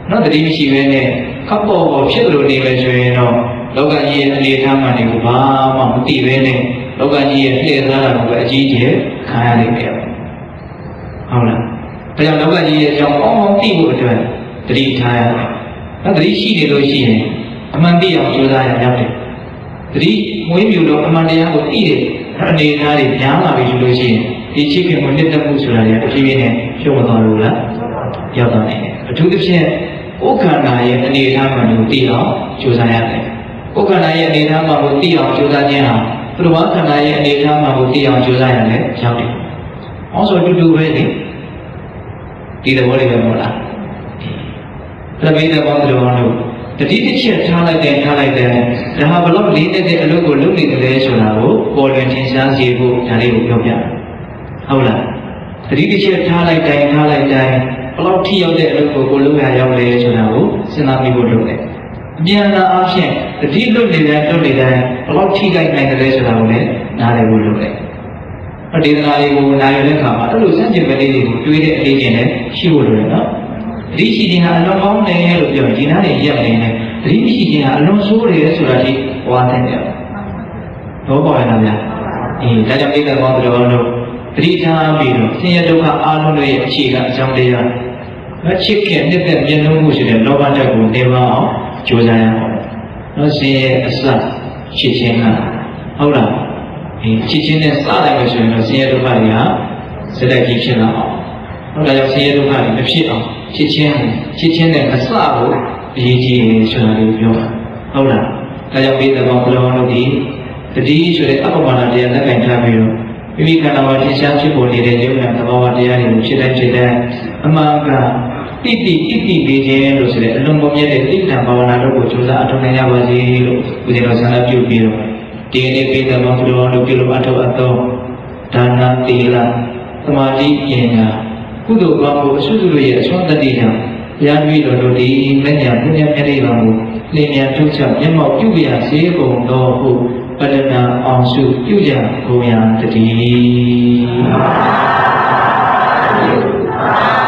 နော်တတိမရှိပဲနဲ့ခပ်ပေါ်ပေါ်ဖြစ်လို့နေပဲဆိုရင်တော့လောကကြီးရဲ့အနေထားမှန်ကိုဘာမှမသိပဲနဲ့လောကကြီးရဲ့လှည့်စားတာကိုပဲအကြီးကျယ်ခံရလိမ့်မယ်ဟုတ်လားဒါကြောင့်လောကကြီးရဲ့အကြောင်းပေါင်းပေါင်းသိဖို့အတွက်တတိထားရတယ်နော်တတိရှိနေလို့ရှိရင်အမှန်သိအောင်ကြိုးစားရရောက်တယ်တတိမွေးမြူလို့အမှန်တရားကိုသိတဲ့အနေအထားတွေများလာပြီဆိုလို့ရှိရင်ဒီချစ်ခင်မှုနှစ်သက်မှုဆိုတာလည်းအပြည့်အနဲ့ဖြုတ်မသွားလို့လားရောက်သွားနိုင်တယ်အထူးသဖြင့်ဥက္ခန္ဓာရဲ့အနေအထားမှန်ကိုသိအောင်ကြိုးစားရတယ်ဥက္ခန္ဓာရဲ့အနေအထားမှန်ကိုသိအောင်ကြိုးစားခြင်းဟာဘုရားခန္ဓာရဲ့အနေအထားမှန်ကိုသိအောင်ကြိုးစားရတယ်ရောက်တယ်။အောင်ဆိုတူတူပဲလေဒီသဘောလေးပဲမဟုတ်လား။သဘေးတဲ့ပေါင်းတော်တို့တတိတစ်ချက်ထားလိုက်တယ်ထားလိုက်တယ်ဒါဟာဘလို့လေးတက်တဲ့အလုပ်ကိုလုပ်နေတယ်လဲဆိုတာကိုပေါ်လွင်ထင်ရှားစေဖို့ဒါလေးကိုပြောပြဟုတ်လားတတိတစ်ချက်ထားလိုက်တိုင်းထားလိုက်တိုင်းဘလို့ထိရောက်တဲ့အလုပ်ကိုကိုလုပ်ရရောက်လဲဆိုတာကိုစဉ်းစားပြီးဖို့လုပ်တယ်အပြန်အလှန်အားဖြင့်တတိလွတ်နေတယ်လွတ်နေတယ်ဘလို့ထိခိုက်နိုင်တယ်လဲဆိုတာကိုလည်းနားလည်ဖို့လုပ်တယ်အတေသနာလေးကိုနားရတဲ့အခါမှာအဲ့လိုစန့်ကျင်ဘက်လေးတွေကိုတွေးတဲ့အလေးကျင်နဲ့ရှိဖို့လိုတယ်နော်တတိရှိခြင်းဟာအလွန်ကောင်းတယ်လို့ပြောရင်ဒီနားနေရက်နေတယ်တတိရှိခြင်းဟာအလွန်ဆိုးတယ်ဆိုတာဒီဟောတဲ့တယ်တော့ပေါ်ရတာဗျာအေးဒါကြောင့်ပြည့်တဲ့ကောင်းတော်တို့တတိထားပြီးတော့ဆင်းရဲဒုက္ခအားလုံးရဲ့အခြေခံအကြောင်းတရားမချစ်ခင်နှစ်သက်မျက်နှာမှုရှိတဲ့လောဘဓာတ်ကိုနေပါအောင်ကြိုးစားရအောင်နော်ဆင်းရဲအစချစ်ခြင်းကဟုတ်လားအေးချစ်ခြင်းနဲ့စလိုက်လို့ဆိုရင်တော့ဆင်းရဲဒုက္ခတွေဟာစက်တက်ကြီးဖြစ်လာအောင်ဟုတ်လားကြောင့်ဆင်းရဲဒုက္ခတွေမဖြစ်အောင်ချစ်ခြင်းချစ်ခြင်းနဲ့အစကိုအရေးကြီးတယ်ဆိုတာလေးပြောတာဟုတ်လားဒါကြောင့်ပြီးတဲ့ဘောဘုရားတို့ဒီတတိဆိုတဲ့အပ္ပမနာတရားလက်ကင်ထားပြီးတော့မိမိခန္ဓာမှာထင်ရှားဖြစ်ပေါ်နေတဲ့ယုံနာသဘောဝတရားတွေကိုဖြစ်တဲ့ဖြစ်တဲ့အမှန်ကတိတိတိတိလေးခြင်းလို့ဆိုတဲ့အလုံးစုံမြတ်တဲ့တိဋ္ဌာဘာဝနာတို့ကိုကြိုးစားအထောက်နိုင်ရပါစေလို့ဦးဇင်းတော်ဆန္ဒပြုပြီးတော့ဒီနေ့ပြီးတဲ့ဘောဘုရားတို့ပြုလို့အထောက်အသောဒါနသီလသမာဓိပညာကုသိုလ်ကောင်းမှုအစွတ်တို့ရဲ့အစွမ်းတတ္တိကြောင့်ဘုရားပြီးတော်တို့ဒီမညာဘုရားမြတ်လေးပါကိုလင်းမြန်ထုတ်ချမျက်မှောက်ပြုရစေကုန်သောဟုပတ္တနာအောင်စုပြုကြကုန်ရတည်း